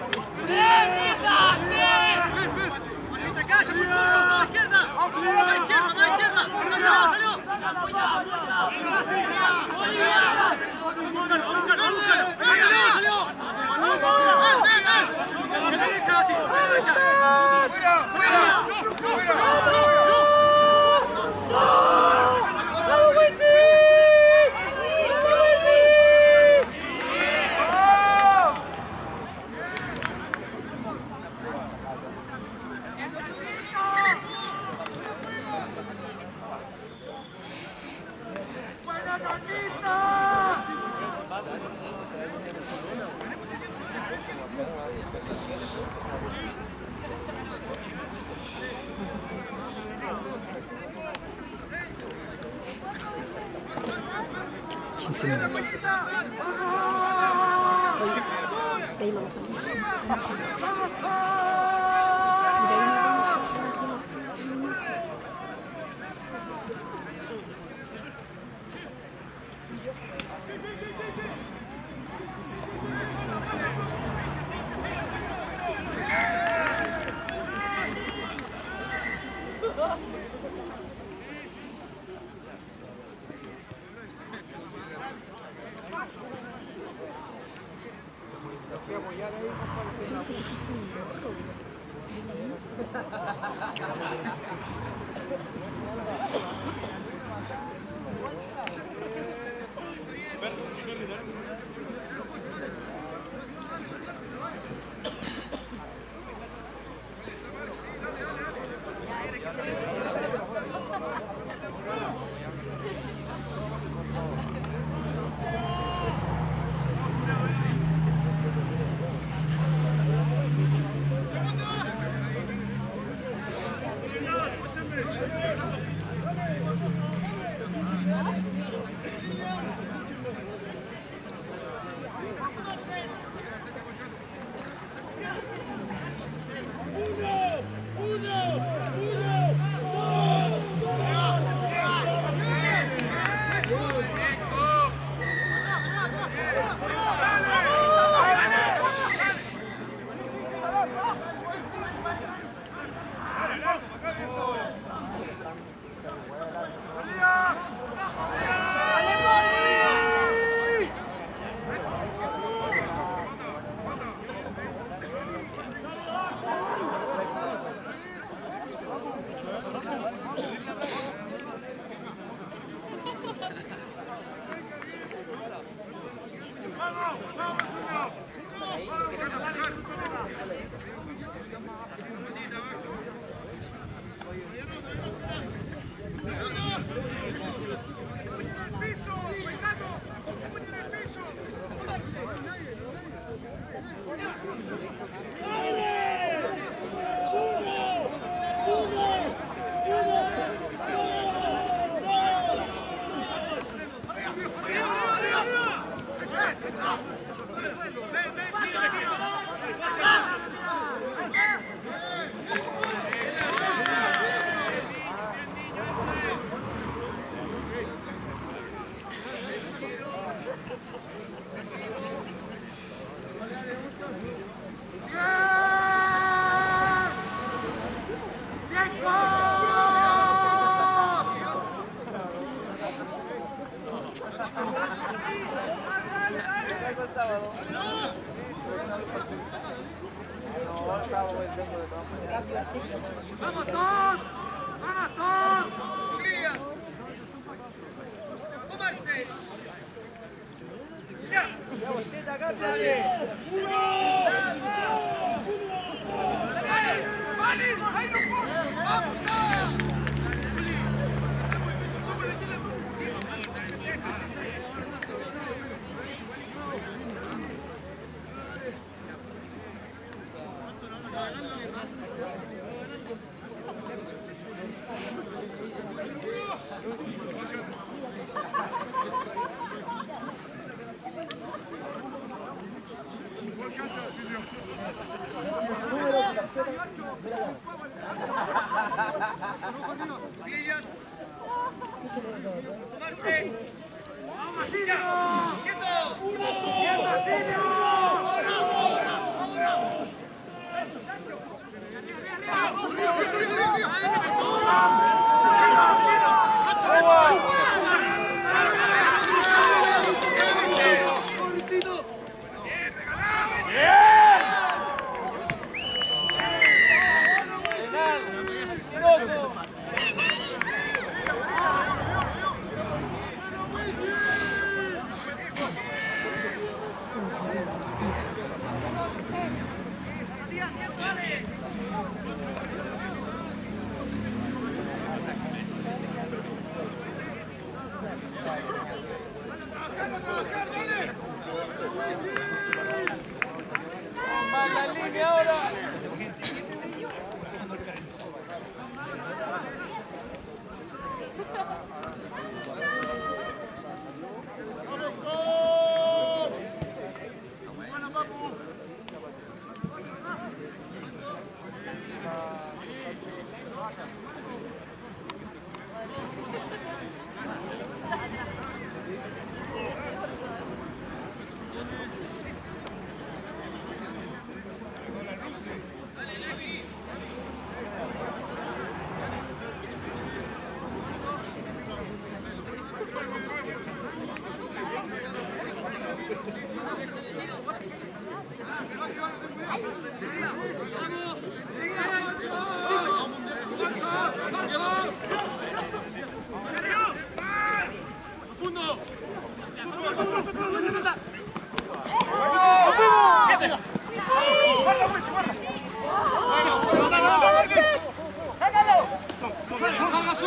¡Vamos todos! ¡Vamos todos! ¡Días! ¡Tomarse! ¡Ya! ¡Uno! ¡Dale! ¡Vale! ¡Ahí no corre! ¡Vamos todos! Villas. Tomarse. ¡Vamos, Martillo! ¡Quieto! ¡Bien, Martillo! ¡Ahora, ahora, ahora!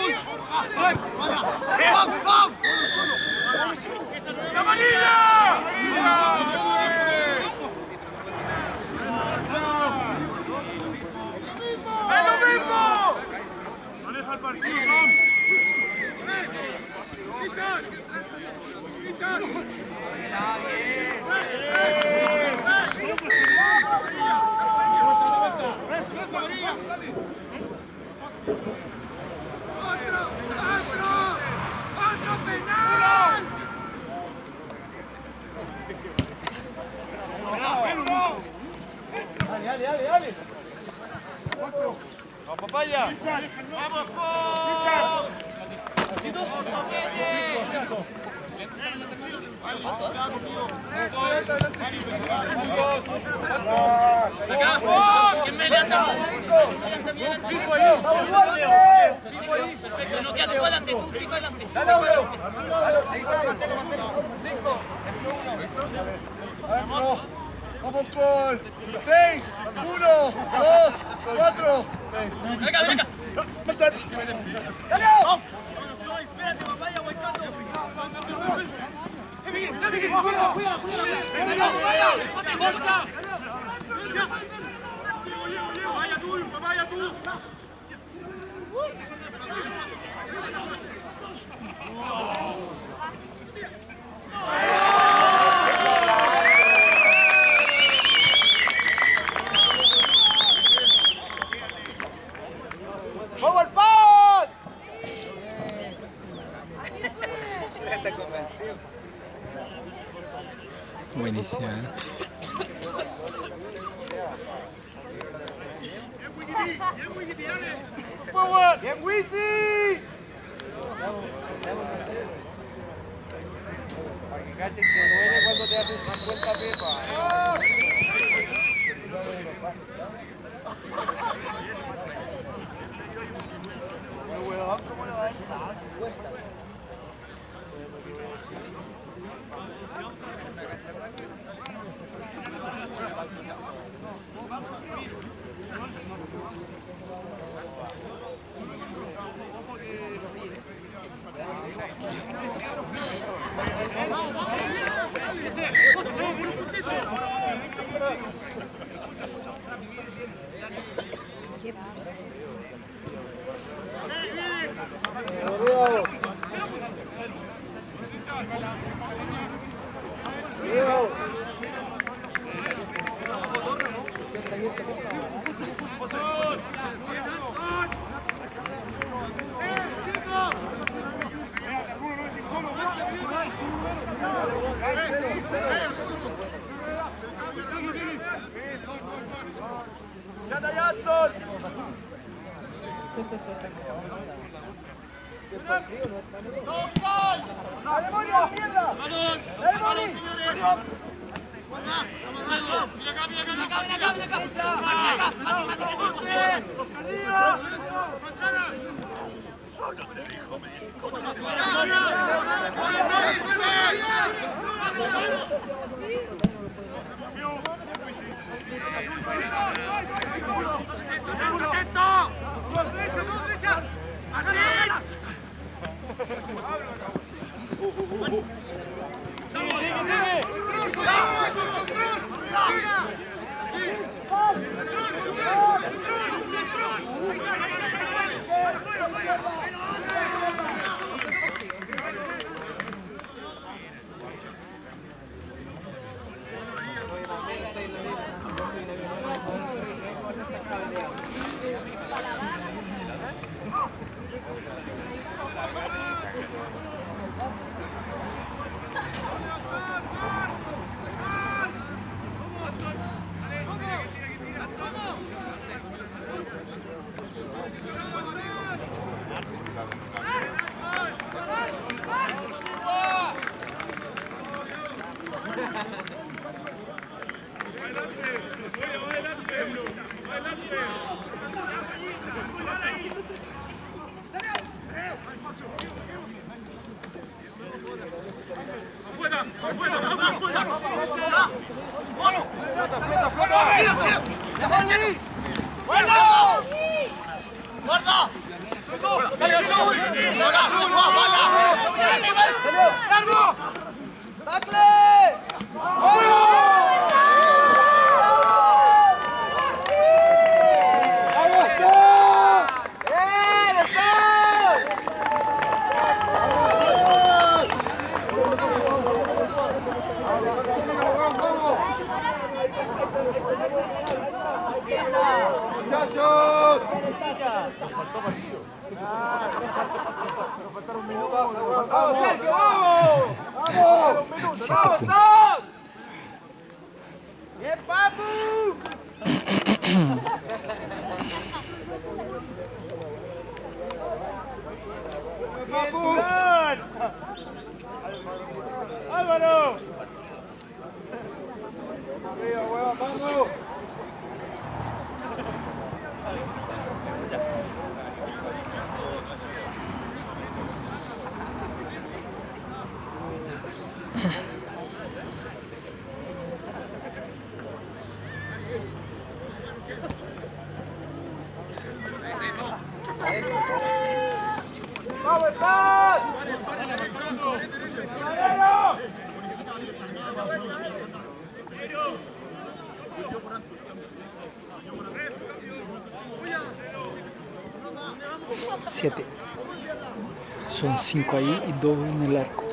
Maneja el partido, Dale. ¡Vamos, papaya! ¡Vamos, ¿Quién me levanta? Perfecto, no queda tú adelante, tú pico adelante. Dale, mantén. 5, 1. Vamos con 6, 1, 2, 4. Ven acá. ¡Dale! Espérate, papaya, aguantando. Vaya tú. ¡Vamos al paz! Está convencido. Buenísima. ¡Bien, Wizzy! Para que cachen que duele cuando te hacen 50 pepas. ¿Cómo le va a estar? ¡Guarda! ¡Salga azul! faltaron un minuto. ¡Vamos, Sergio, vamos! ¡Vamos! ¡Vamos! ¡Bien, papu! ¡Álvaro! ¡Arriba, huevón, vamos! ¡Vamos, Stan! Siete. Son 5 ahí y 2 en el arco.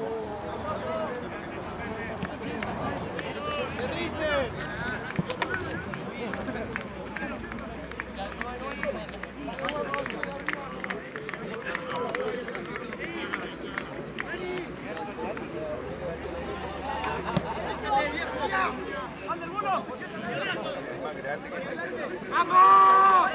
¡Vamos!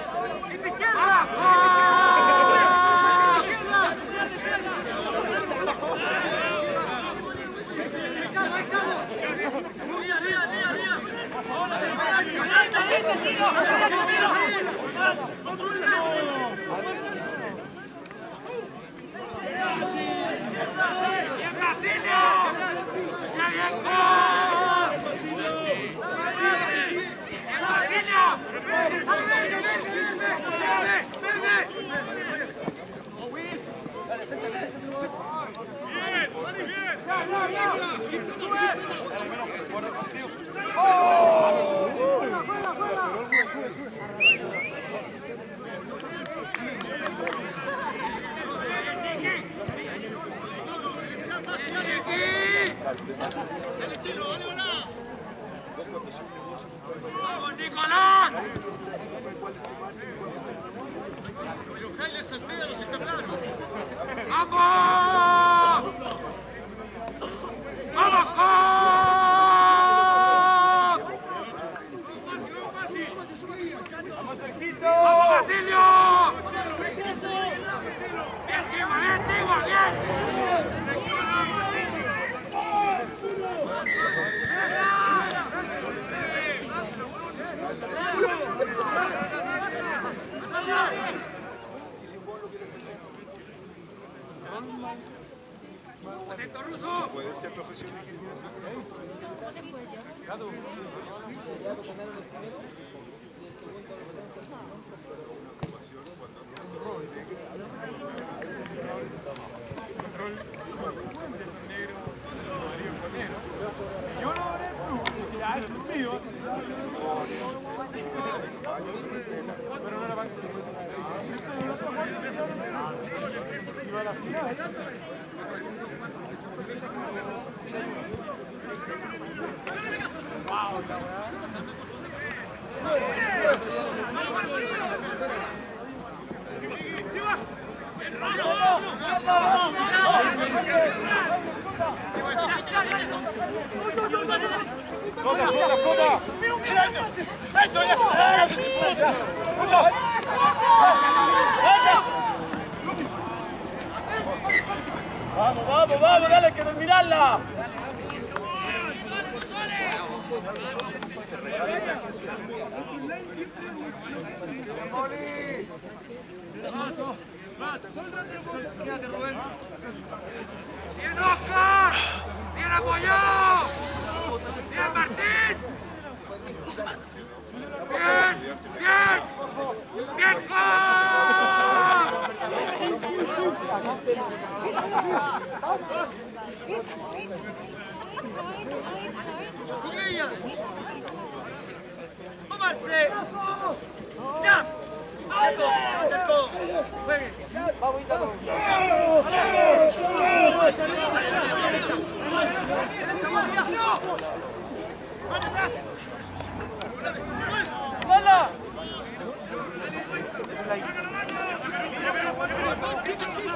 ¡Vamos, Nicolás! Pero Jaime Saltera no se está claro. ¡Vamos! ¡Vamos, ¡vamos, Sergito! ¡Vamos, Basilio! ¡Bien, Chigo, bien, Chigo, bien! ¡Atento, Ruso! Puede ser profesional. Yo no era el club, ya es mío. Pero no era banco. Iba a la final. Wow, la verdad. Vamos, vamos, vamos, dale, que terminarla. Quédate, Rubén. ¡Bien, Oscar! ¡Bien apoyado! ¡Bien, Martín! ¡Bien! ¡Bien! ¡Bien, ¡Tomarse! ¡Ya! ¡Alto! ¡Alto! ¡Juegue! ¡Vamos, Ítalo! ¡Lola!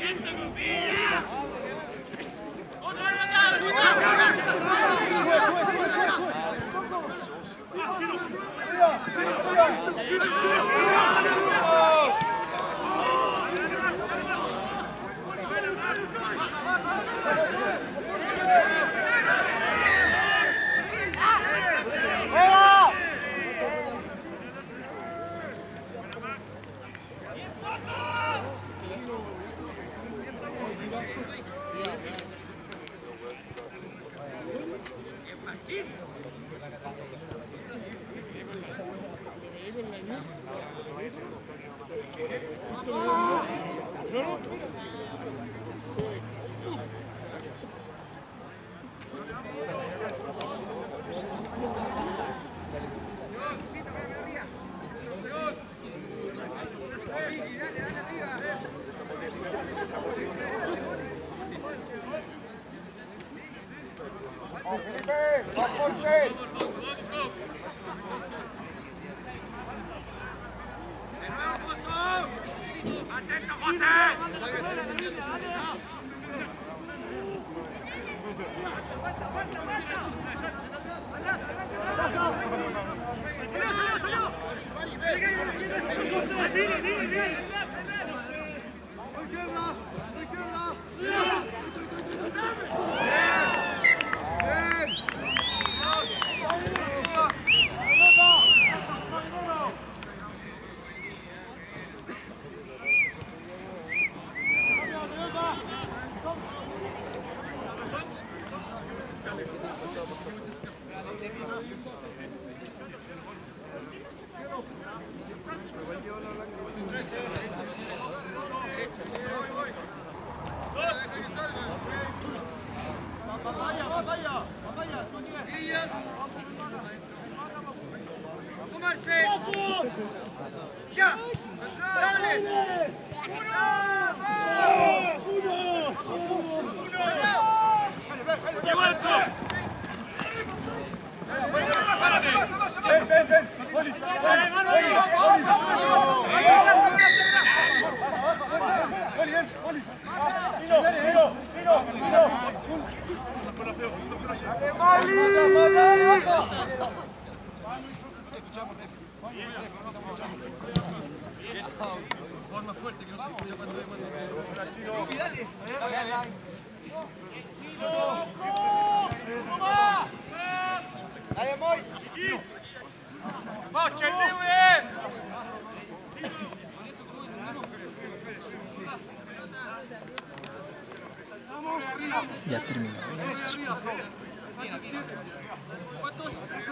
Forma fuerte que no se escucha cuando Dale, Moy. Moche, Ya terminó. ¿Cuántos?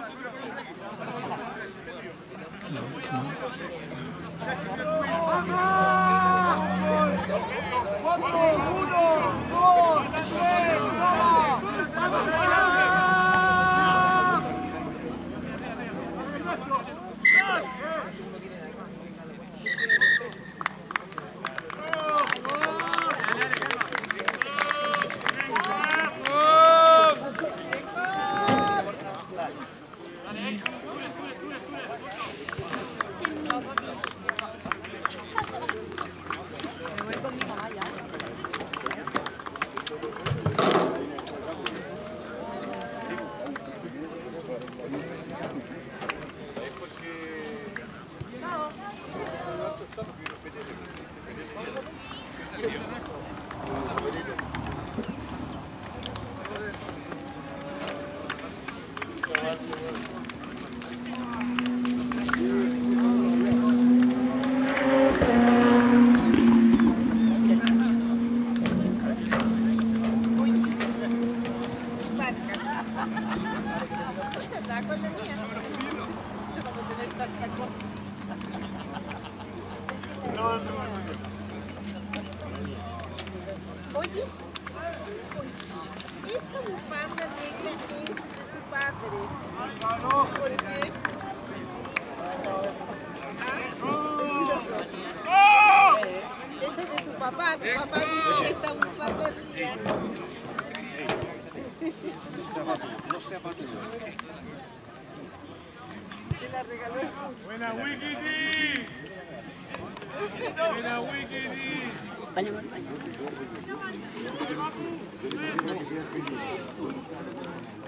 Oye, esa bufanda negra es de tu padre. ¿Por qué? Esa es de tu papá dijo que esa bufanda es mía. No sea patúo. Te la regaló. Buena Wikiti. Buena Wikiti. España por España.